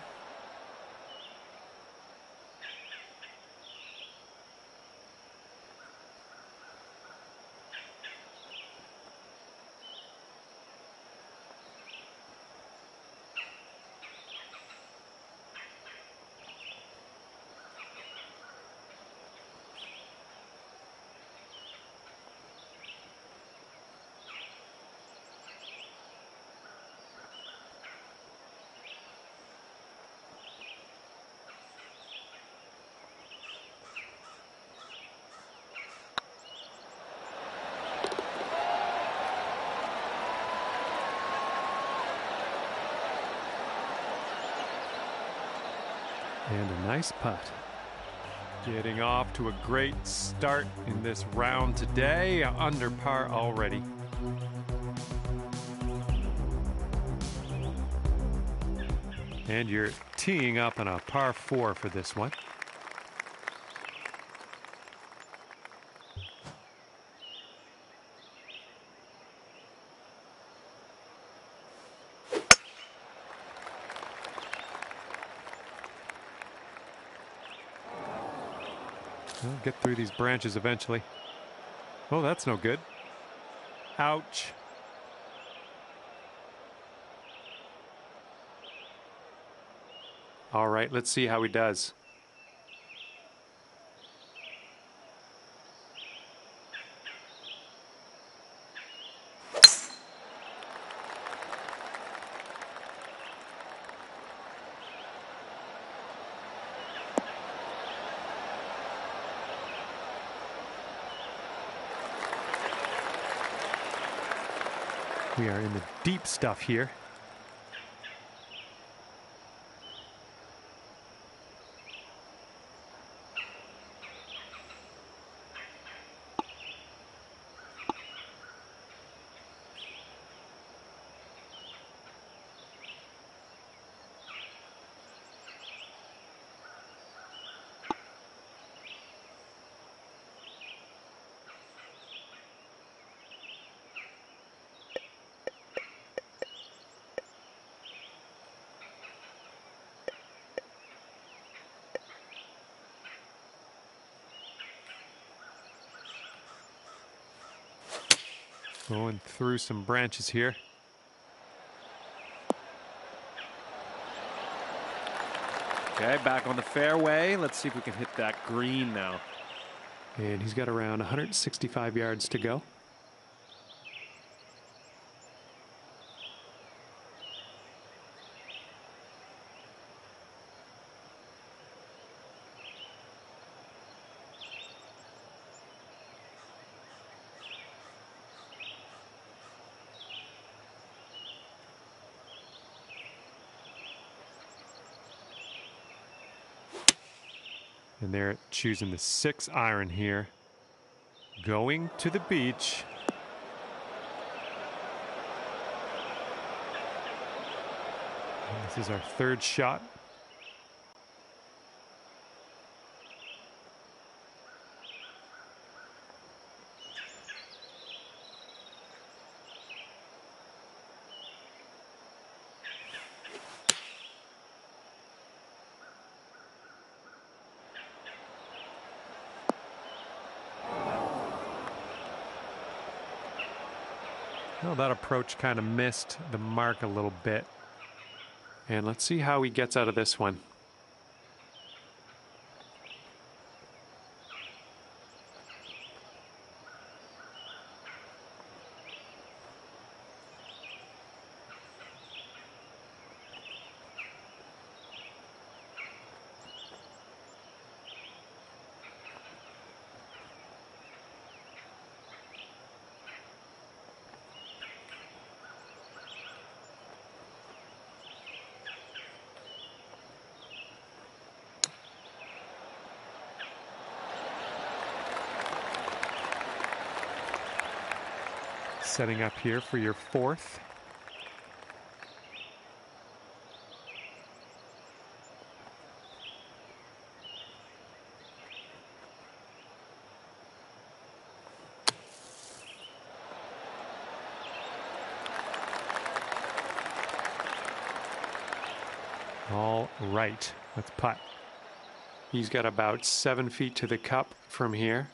And a nice putt. Getting off to a great start in this round today. Under par already. And you're teeing up on a par four for this one. We'll get through these branches eventually. Oh, that's no good. Ouch. All right, let's see how he does. We are in the deep stuff here. Going through some branches here. Okay, back on the fairway. Let's see if we can hit that green now. And he's got around one hundred sixty-five yards to go. And they're choosing the six iron here. Going to the beach. And this is our third shot. Well, that approach kind of missed the mark a little bit. And let's see how he gets out of this one. Setting up here for your fourth. All right, let's putt. He's got about seven feet to the cup from here.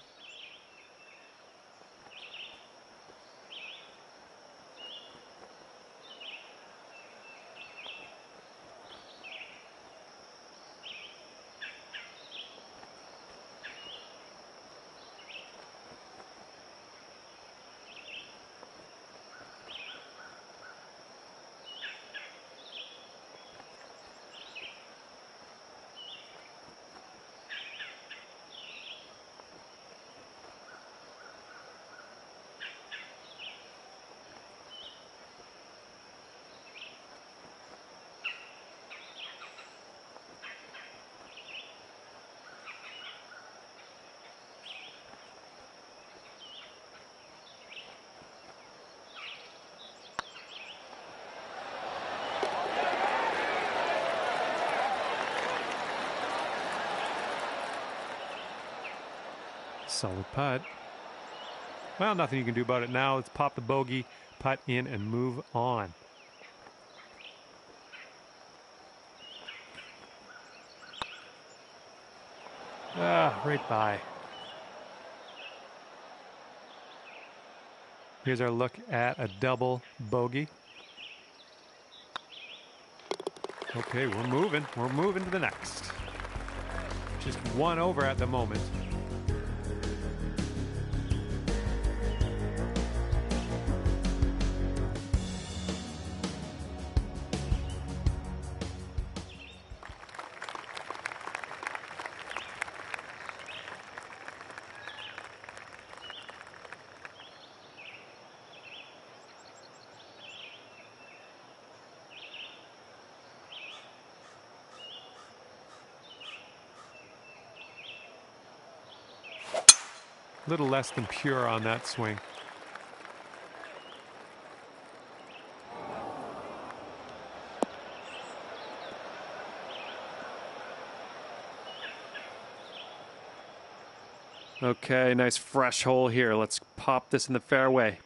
Solid putt. Well, nothing you can do about it now. Let's pop the bogey, putt in, and move on. Ah, right by. Here's our look at a double bogey. Okay, we're moving. We're moving to the next. Just one over at the moment. A little less than pure on that swing. Okay, nice fresh hole here. Let's pop this in the fairway.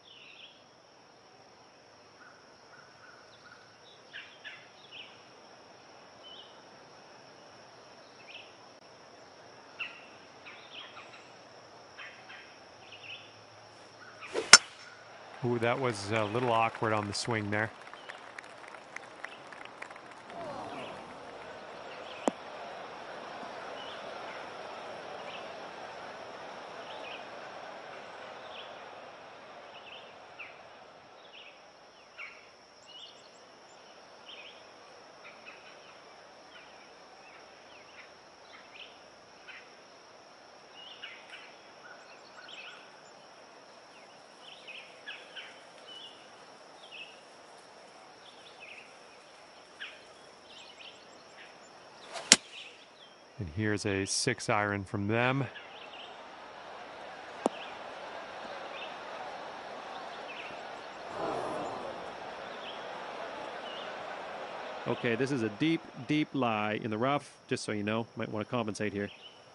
Ooh, that was a little awkward on the swing there. And here's a six iron from them. Okay, this is a deep, deep lie in the rough, just so you know. Might want to compensate here.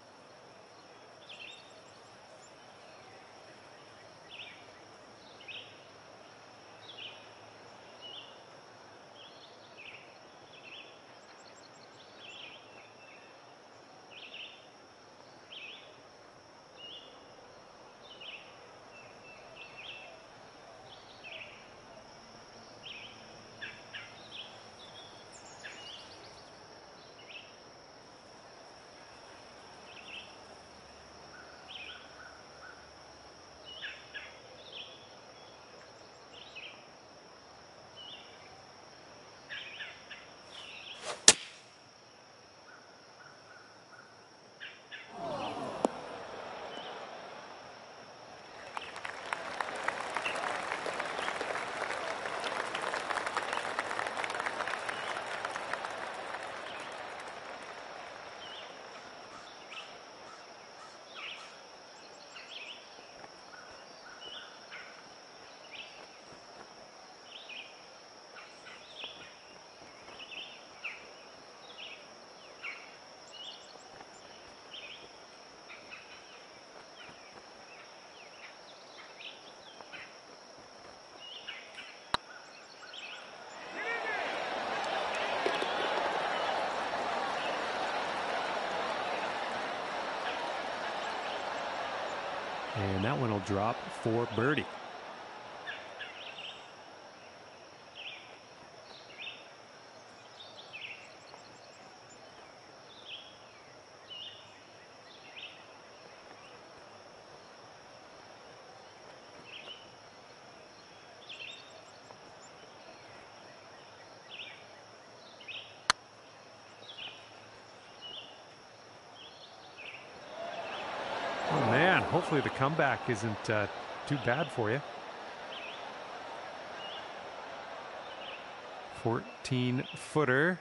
And that one will drop for birdie. Oh man, hopefully the comeback isn't uh, too bad for you. fourteen footer.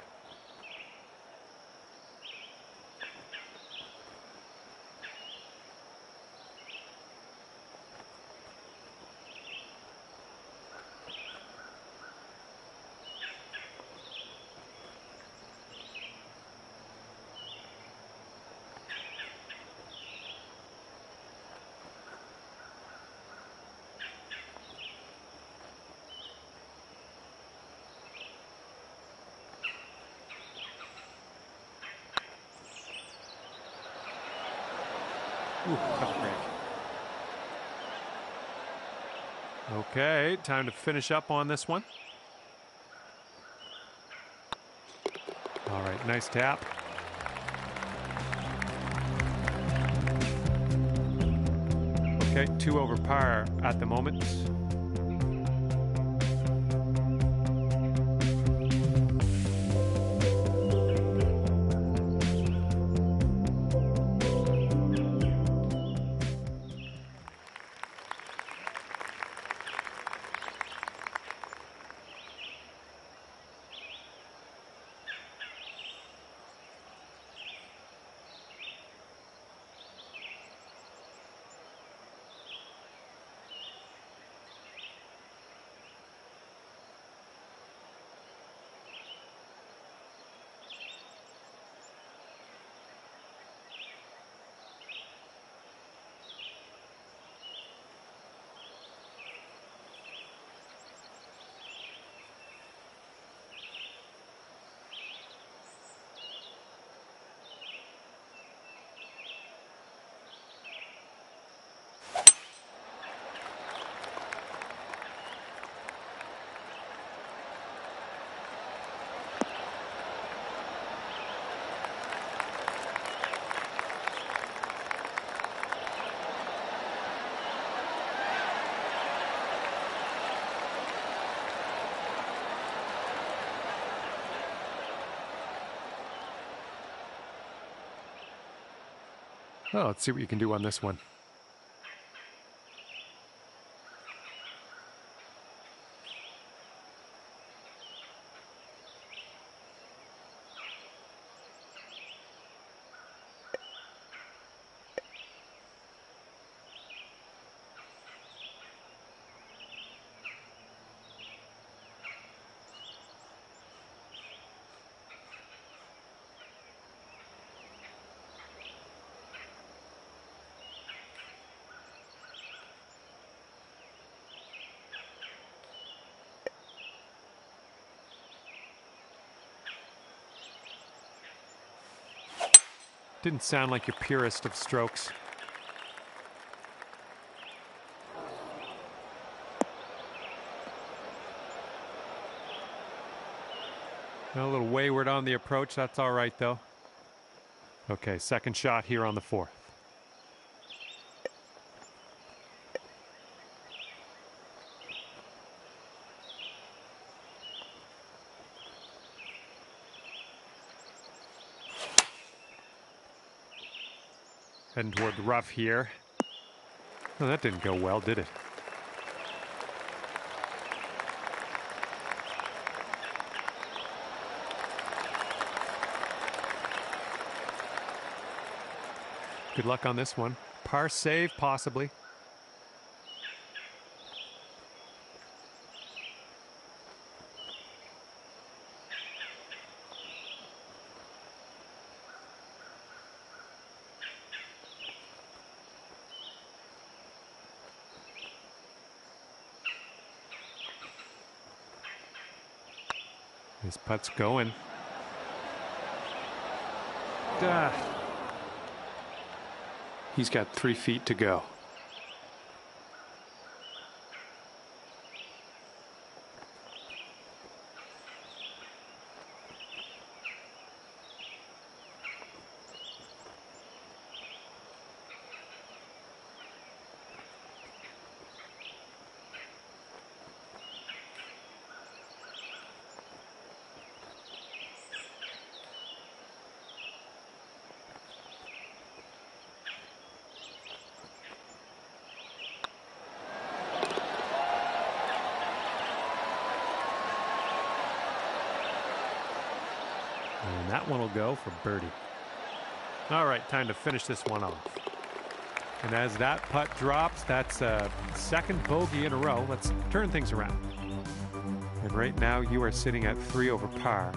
Ooh, tough break. Okay, time to finish up on this one. All right, nice tap. Okay, two over par at the moment. Oh, let's see what you can do on this one. Didn't sound like your purest of strokes. A little wayward on the approach. That's all right, though. Okay, second shot here on the fourth. Heading toward the rough here. Oh, that didn't go well, did it? Good luck on this one. Par save, possibly. His putt's going. Duh. He's got three feet to go. And that one will go for birdie. All right, time to finish this one off. And as that putt drops, that's a second bogey in a row. Let's turn things around. And right now you are sitting at three over par.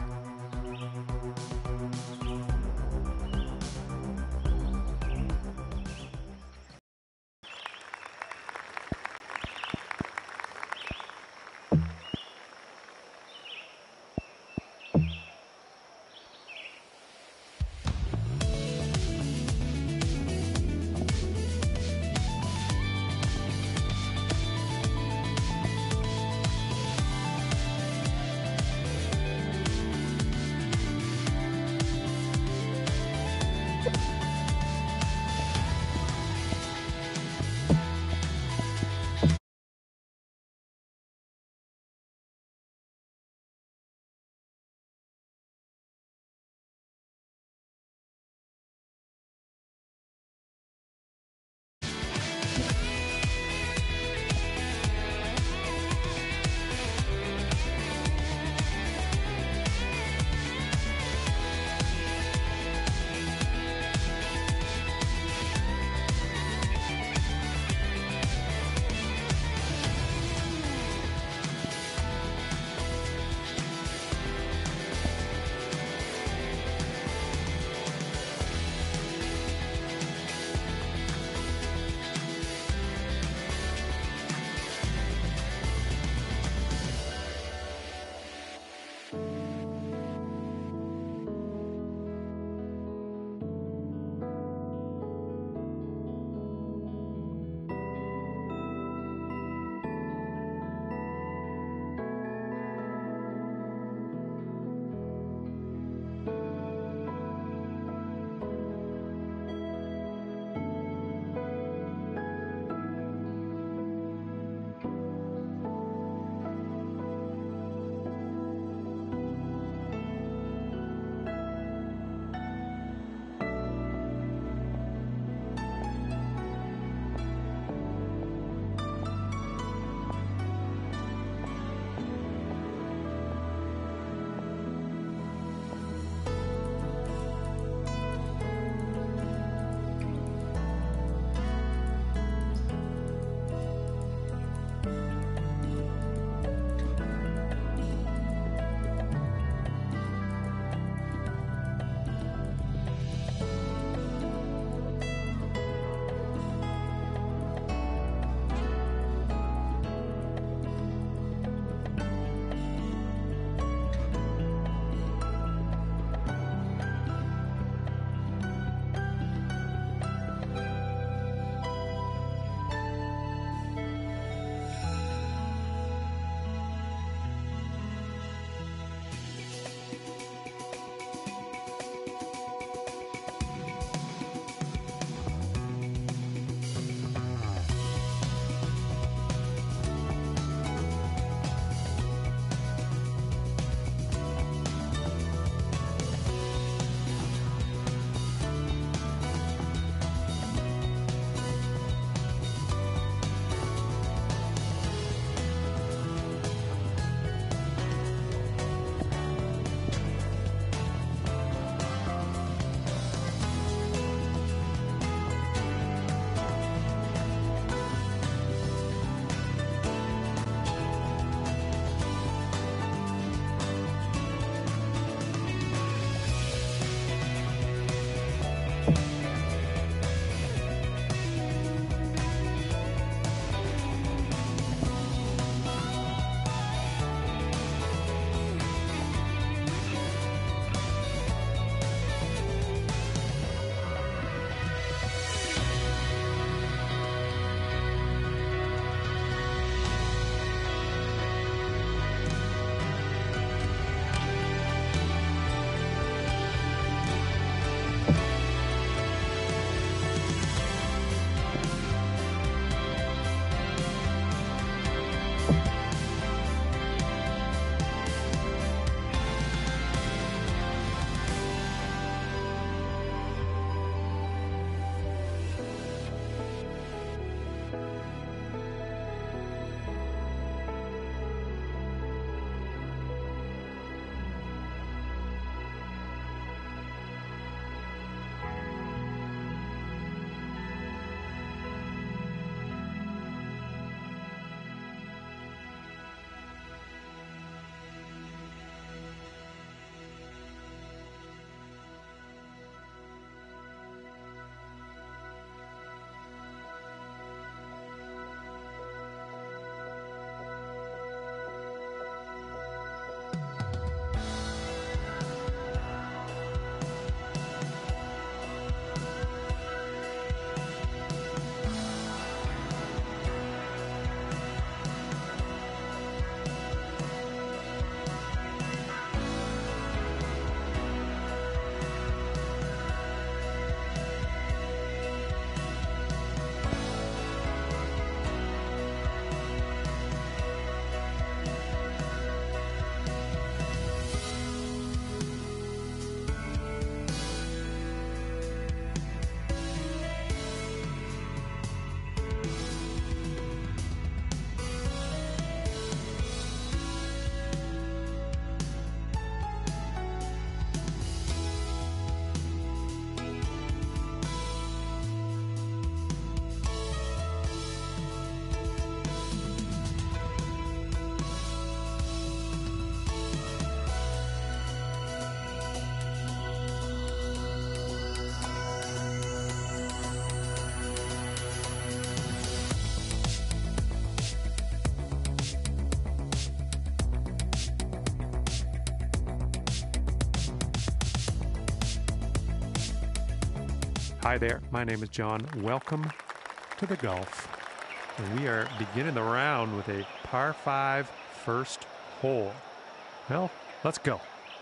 Hi there, my name is John. Welcome to the Golf. And we are beginning the round with a par five first hole. Well, let's go.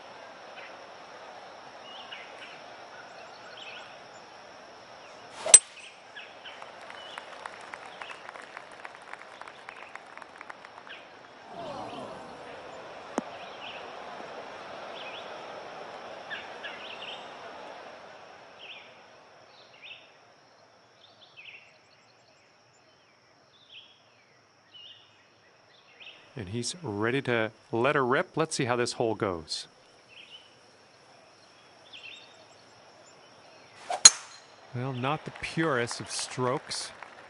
And he's ready to let her rip. Let's see how this hole goes. Well, not the purest of strokes.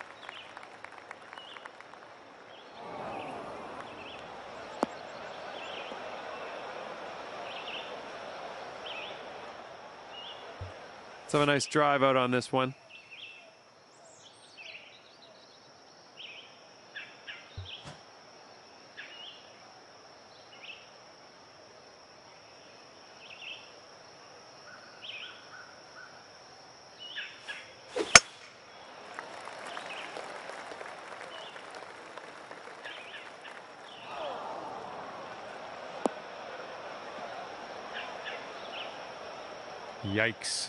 Let's have a nice drive out on this one. Yikes.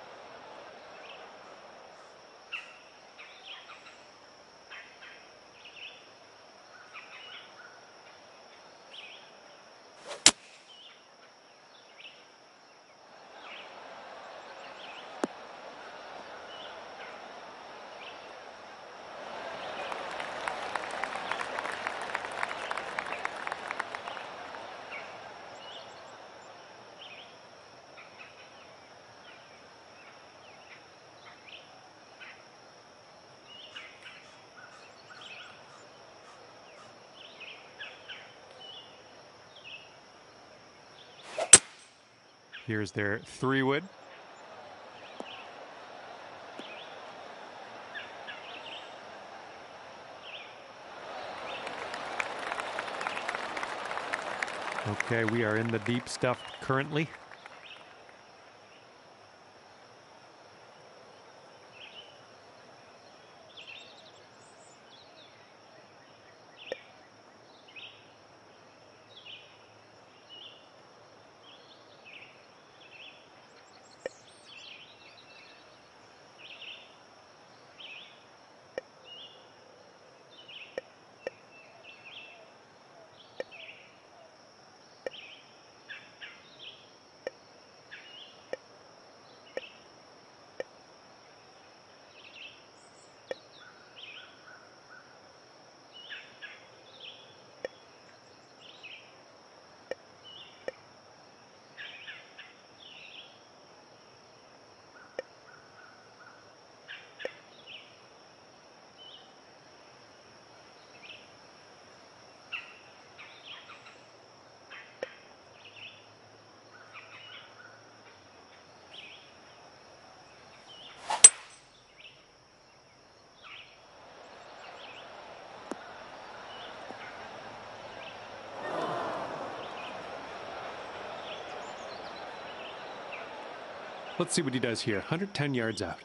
Here's their three wood. Okay, we are in the deep stuff currently. Let's see what he does here. one hundred ten yards out.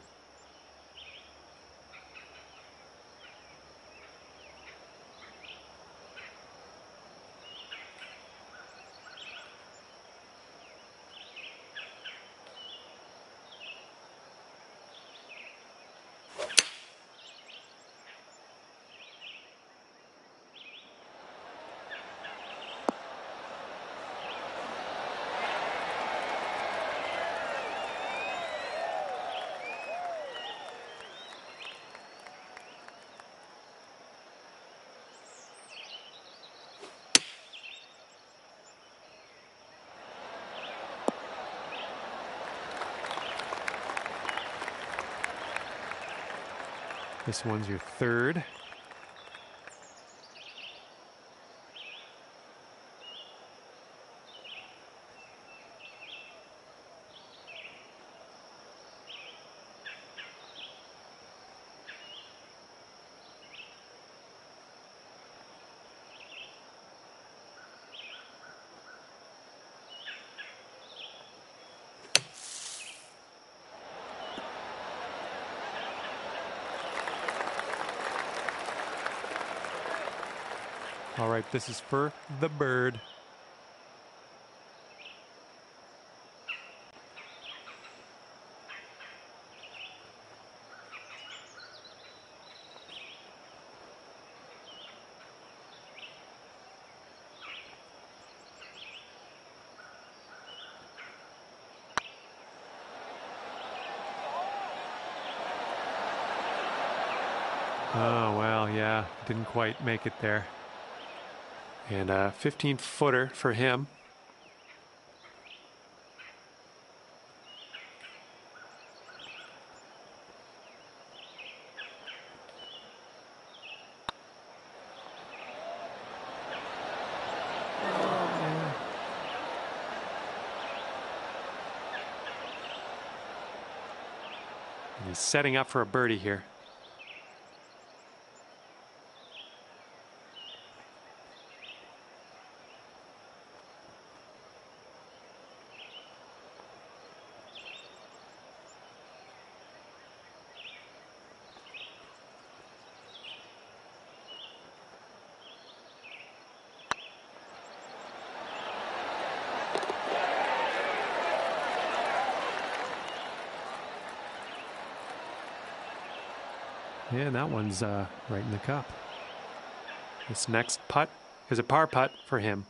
This one's your third. All right, this is for the bird. Oh, well, yeah, didn't quite make it there. And a fifteen footer for him. And he's setting up for a birdie here. Yeah, that one's uh, right in the cup. This next putt is a par putt for him.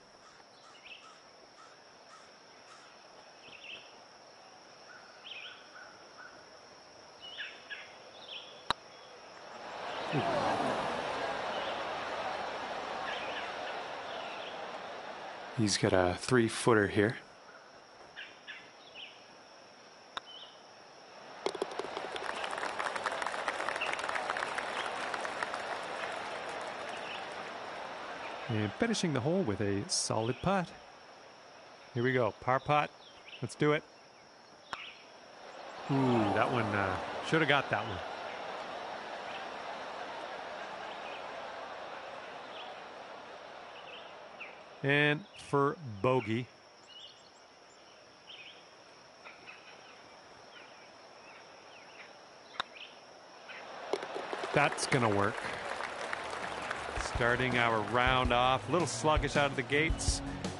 He's got a three footer here. And finishing the hole with a solid putt. Here we go, par putt. Let's do it. Ooh, that one uh, should have got that one. And for bogey. That's gonna work. Starting our round off, a little sluggish out of the gates.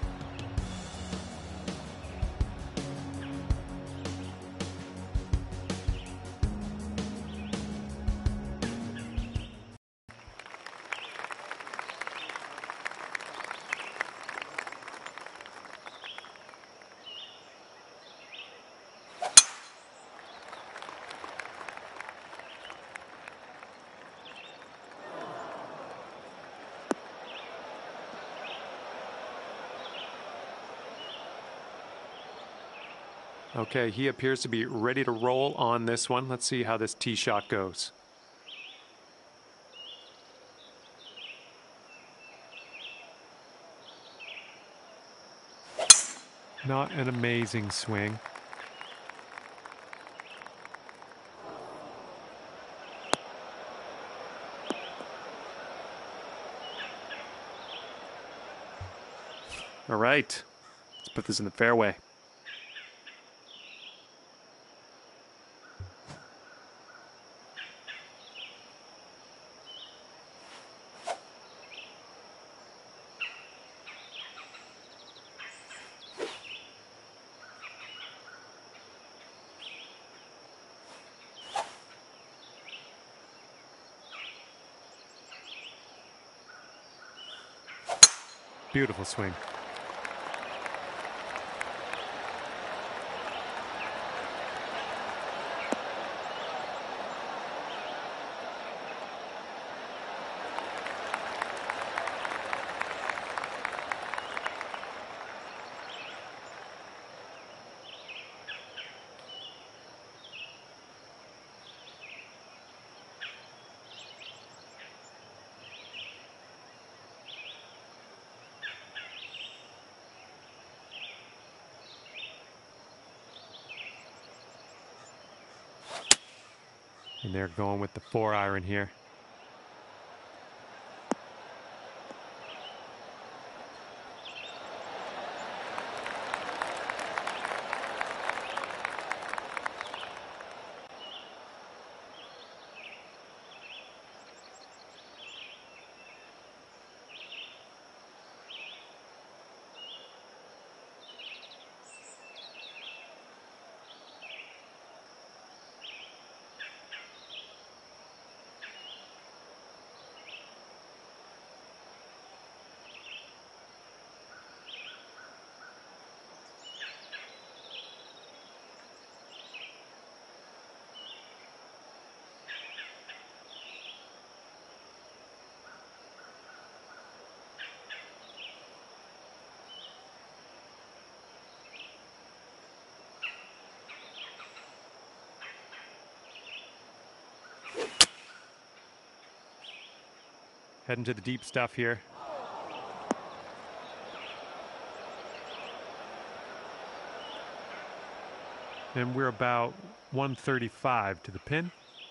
Okay, he appears to be ready to roll on this one. Let's see how this tee shot goes. Not an amazing swing. All right, let's put this in the fairway. Beautiful swing. And they're going with the four iron here. Heading to the deep stuff here. And we're about one thirty-five to the pin.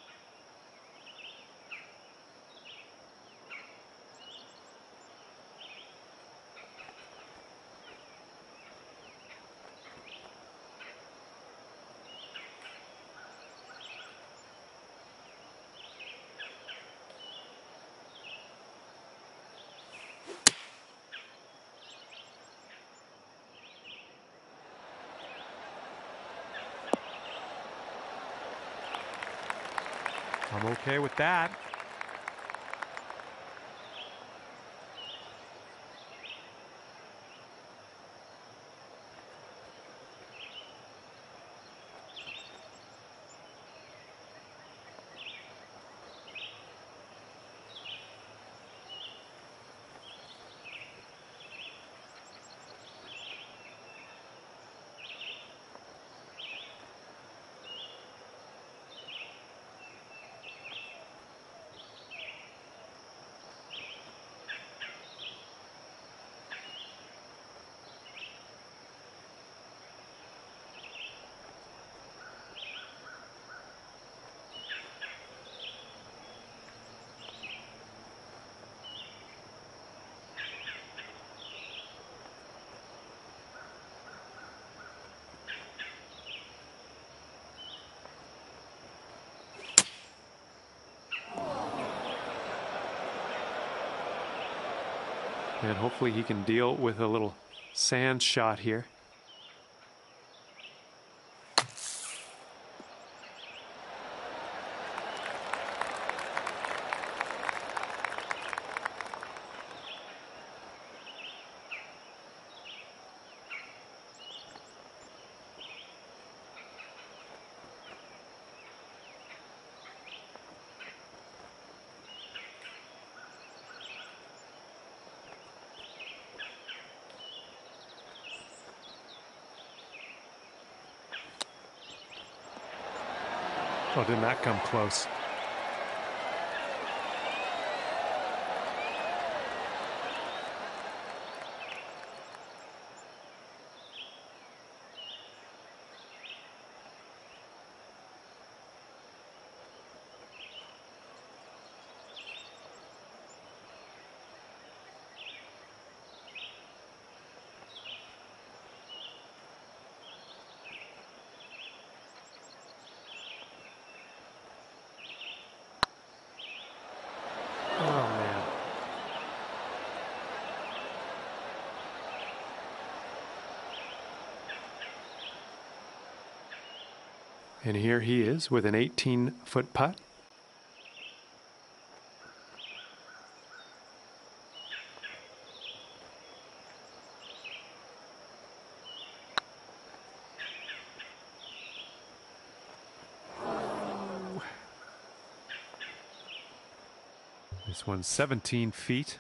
I'm okay with that. And hopefully he can deal with a little sand shot here. Oh, didn't that come close? And here he is with an eighteen foot putt. This one's seventeen feet.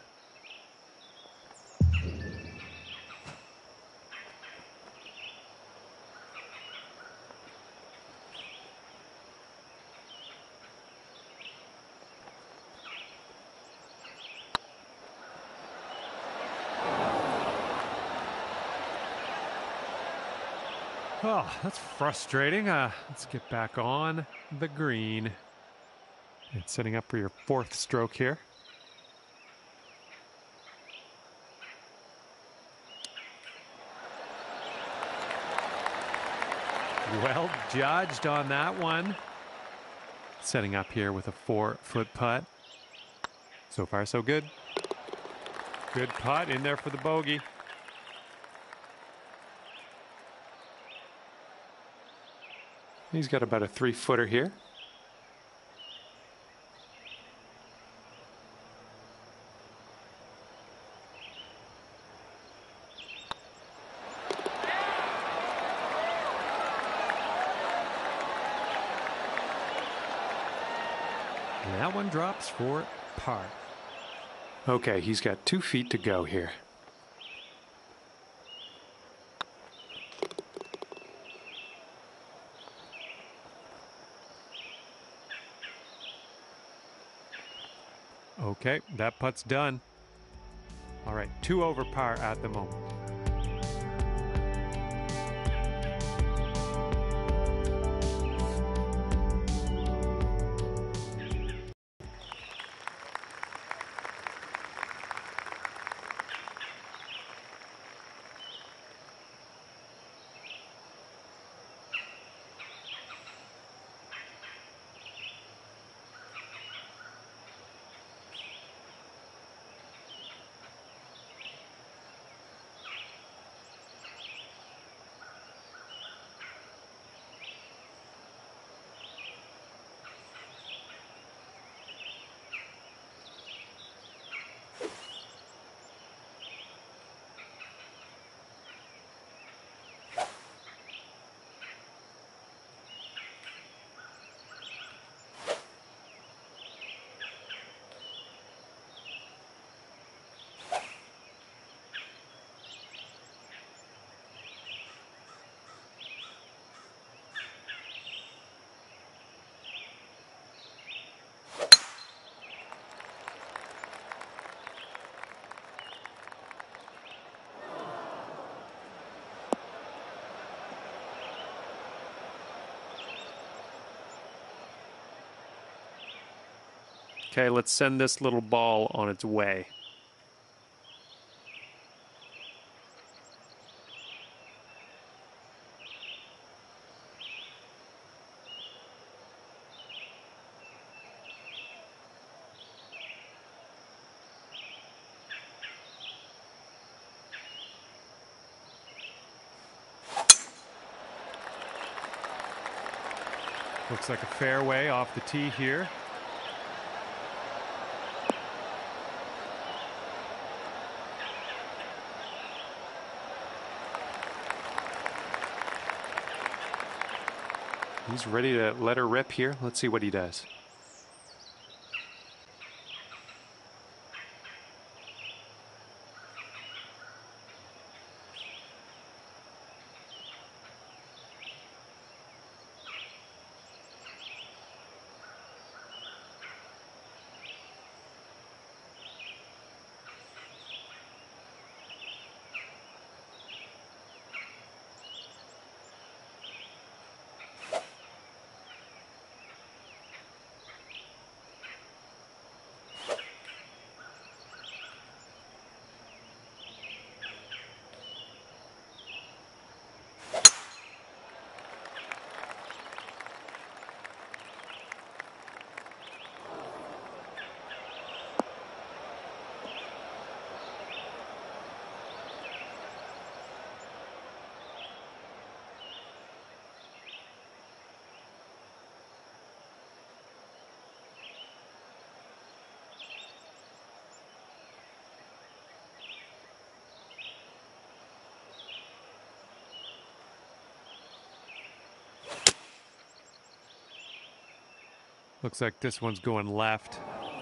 Oh, that's frustrating. Uh, let's get back on the green. And setting up for your fourth stroke here. Well judged on that one. Setting up here with a four foot putt. So far, so good. Good putt in there for the bogey. He's got about a three footer here. And that one drops for par. Okay, he's got two feet to go here. Okay, that putt's done. All right, two over par at the moment. Okay, let's send this little ball on its way. Looks like a fairway off the tee here. He's ready to let her rip here. Let's see what he does. Looks like this one's going left.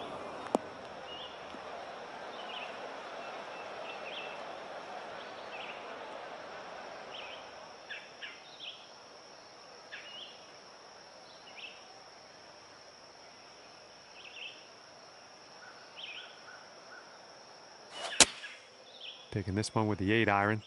Taking this one with the eight iron.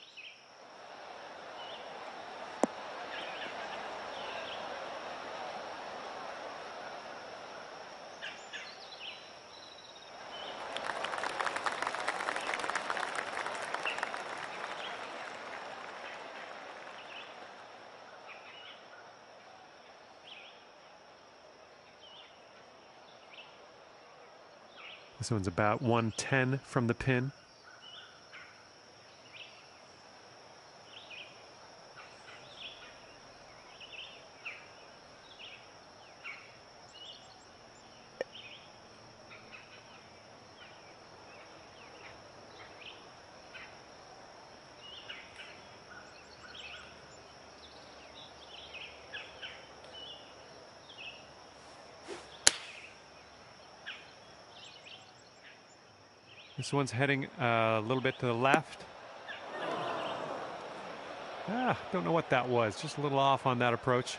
This one's about one ten from the pin. This one's heading a little bit to the left. Ah, don't know what that was. Just a little off on that approach.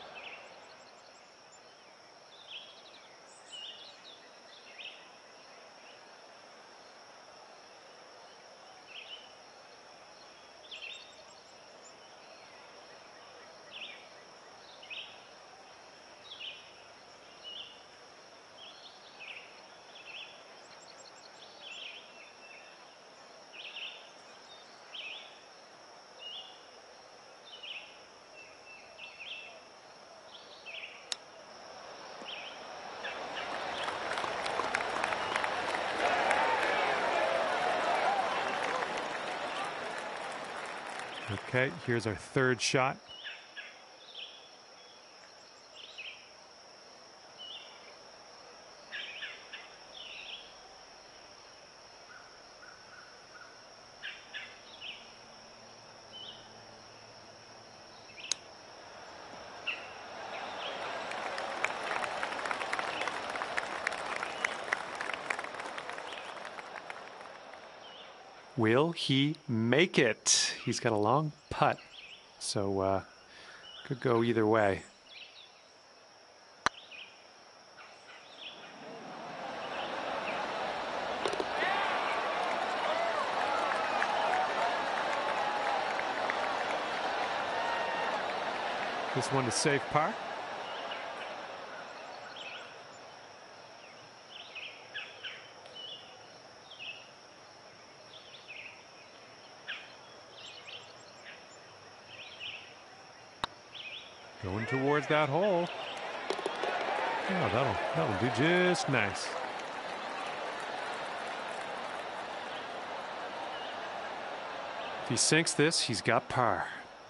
Okay, here's our third shot. Will he make it? He's got a long putt, so uh, could go either way. This one to safe par. Going towards that hole. Oh, that'll, that'll do just nice. If he sinks this, he's got par.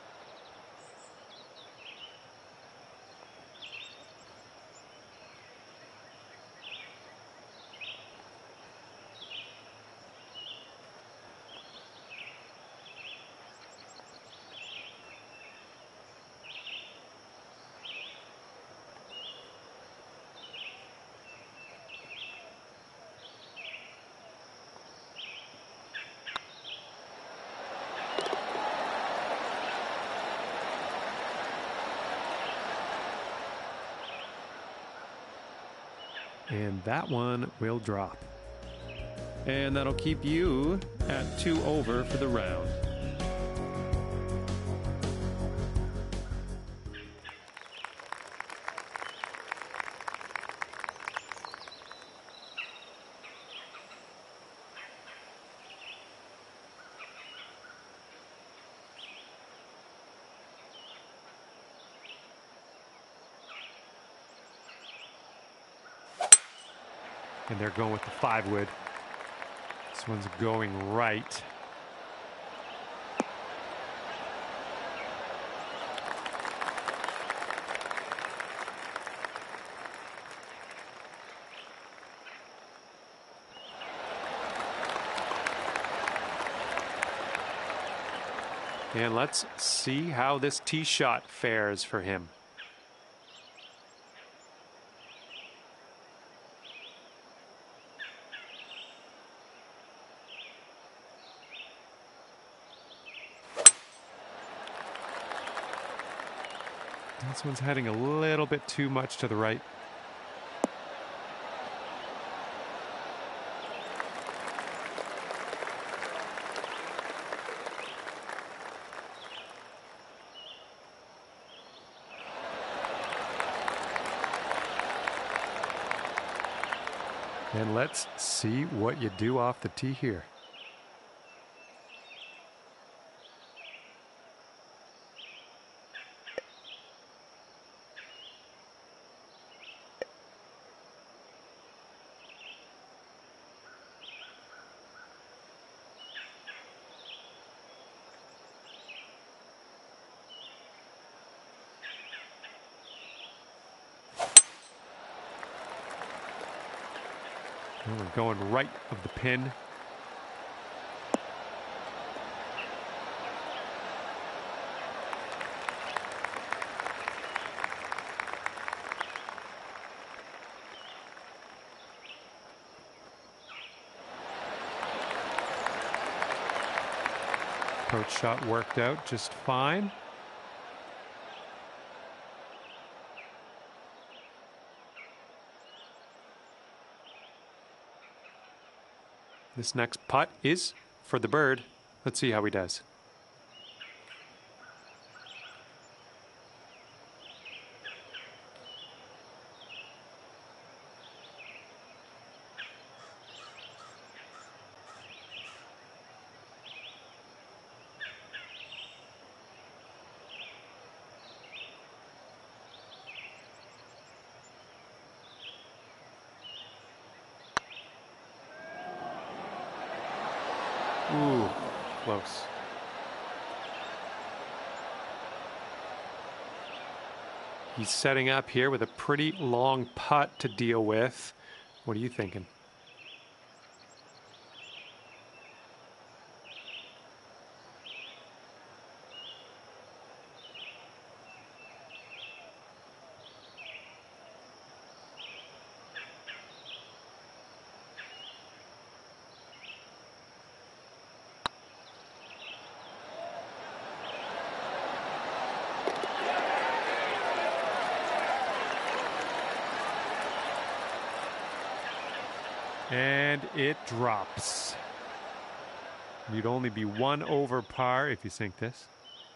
And that one will drop. And that'll keep you at two over for the round. And they're going with the five wood. This one's going right. And let's see how this tee shot fares for him. This one's heading a little bit too much to the right. And let's see what you do off the tee here. And we're going right of the pin. Approach shot worked out just fine. This next putt is for the bird. Let's see how he does. Ooh, close. He's setting up here with a pretty long putt to deal with. What are you thinking? And it drops. You'd only be one over par if you sink this.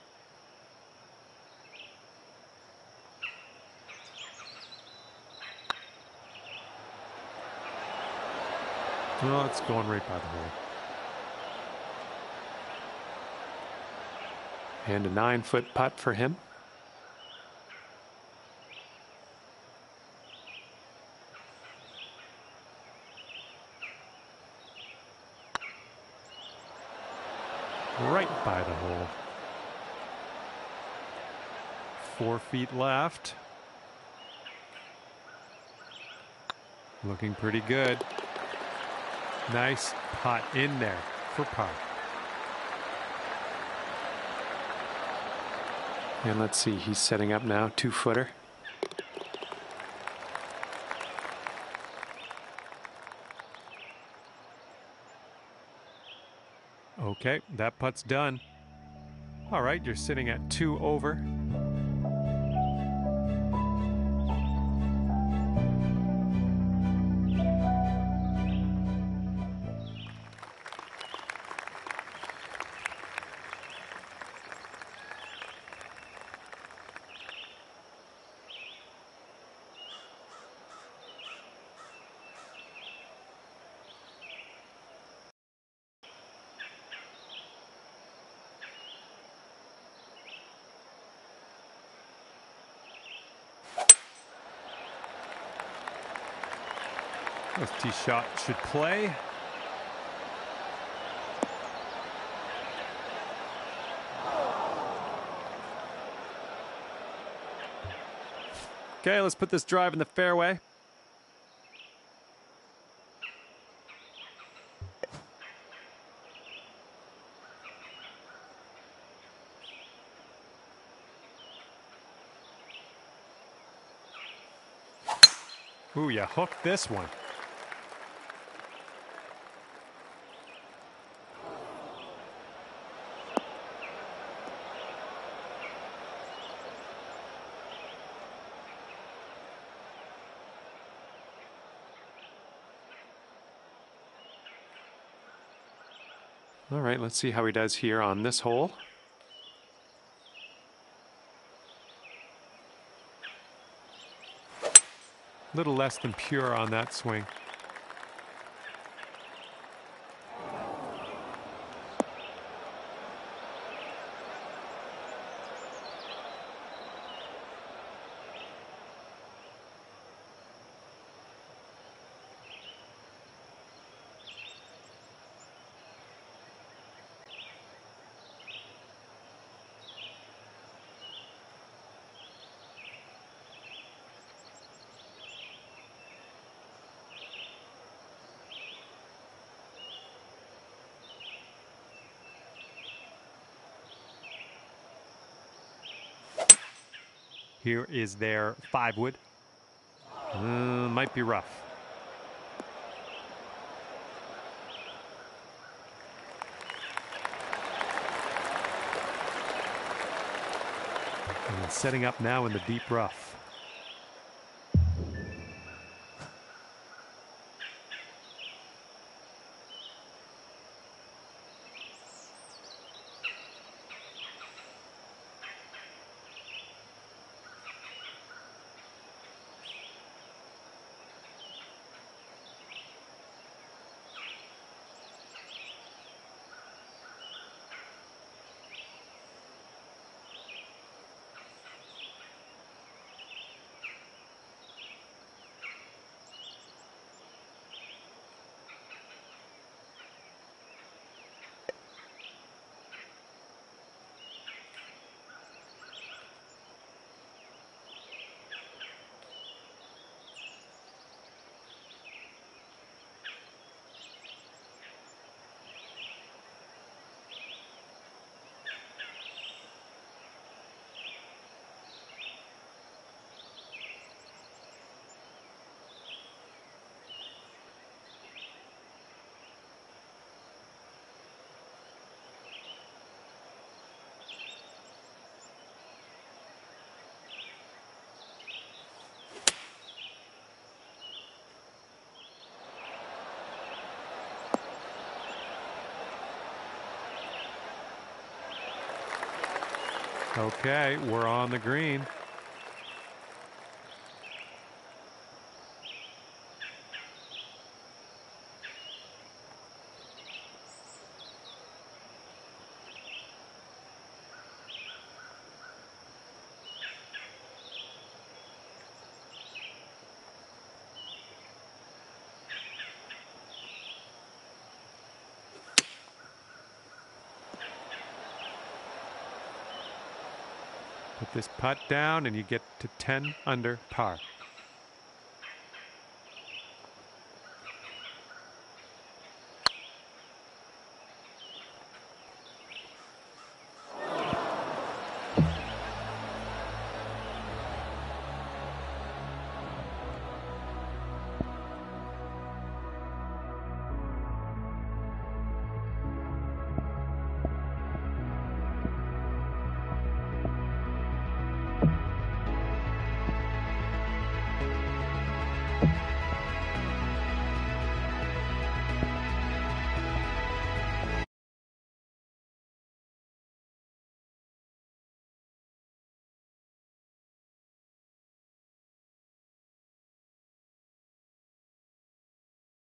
Oh, it's going right by the hole. And a nine-foot putt for him. Right by the hole. Four feet left. Looking pretty good. Nice putt in there for par. And let's see, he's setting up now, two-footer. Okay, that putt's done. All right, you're sitting at two over. This tee shot should play. Okay, let's put this drive in the fairway. Ooh, you hooked this one. All right, let's see how he does here on this hole. A little less than pure on that swing. Here is their five wood. Uh, might be rough. And setting up now in the deep rough. Okay, we're on the green. Put this putt down and you get to ten under par.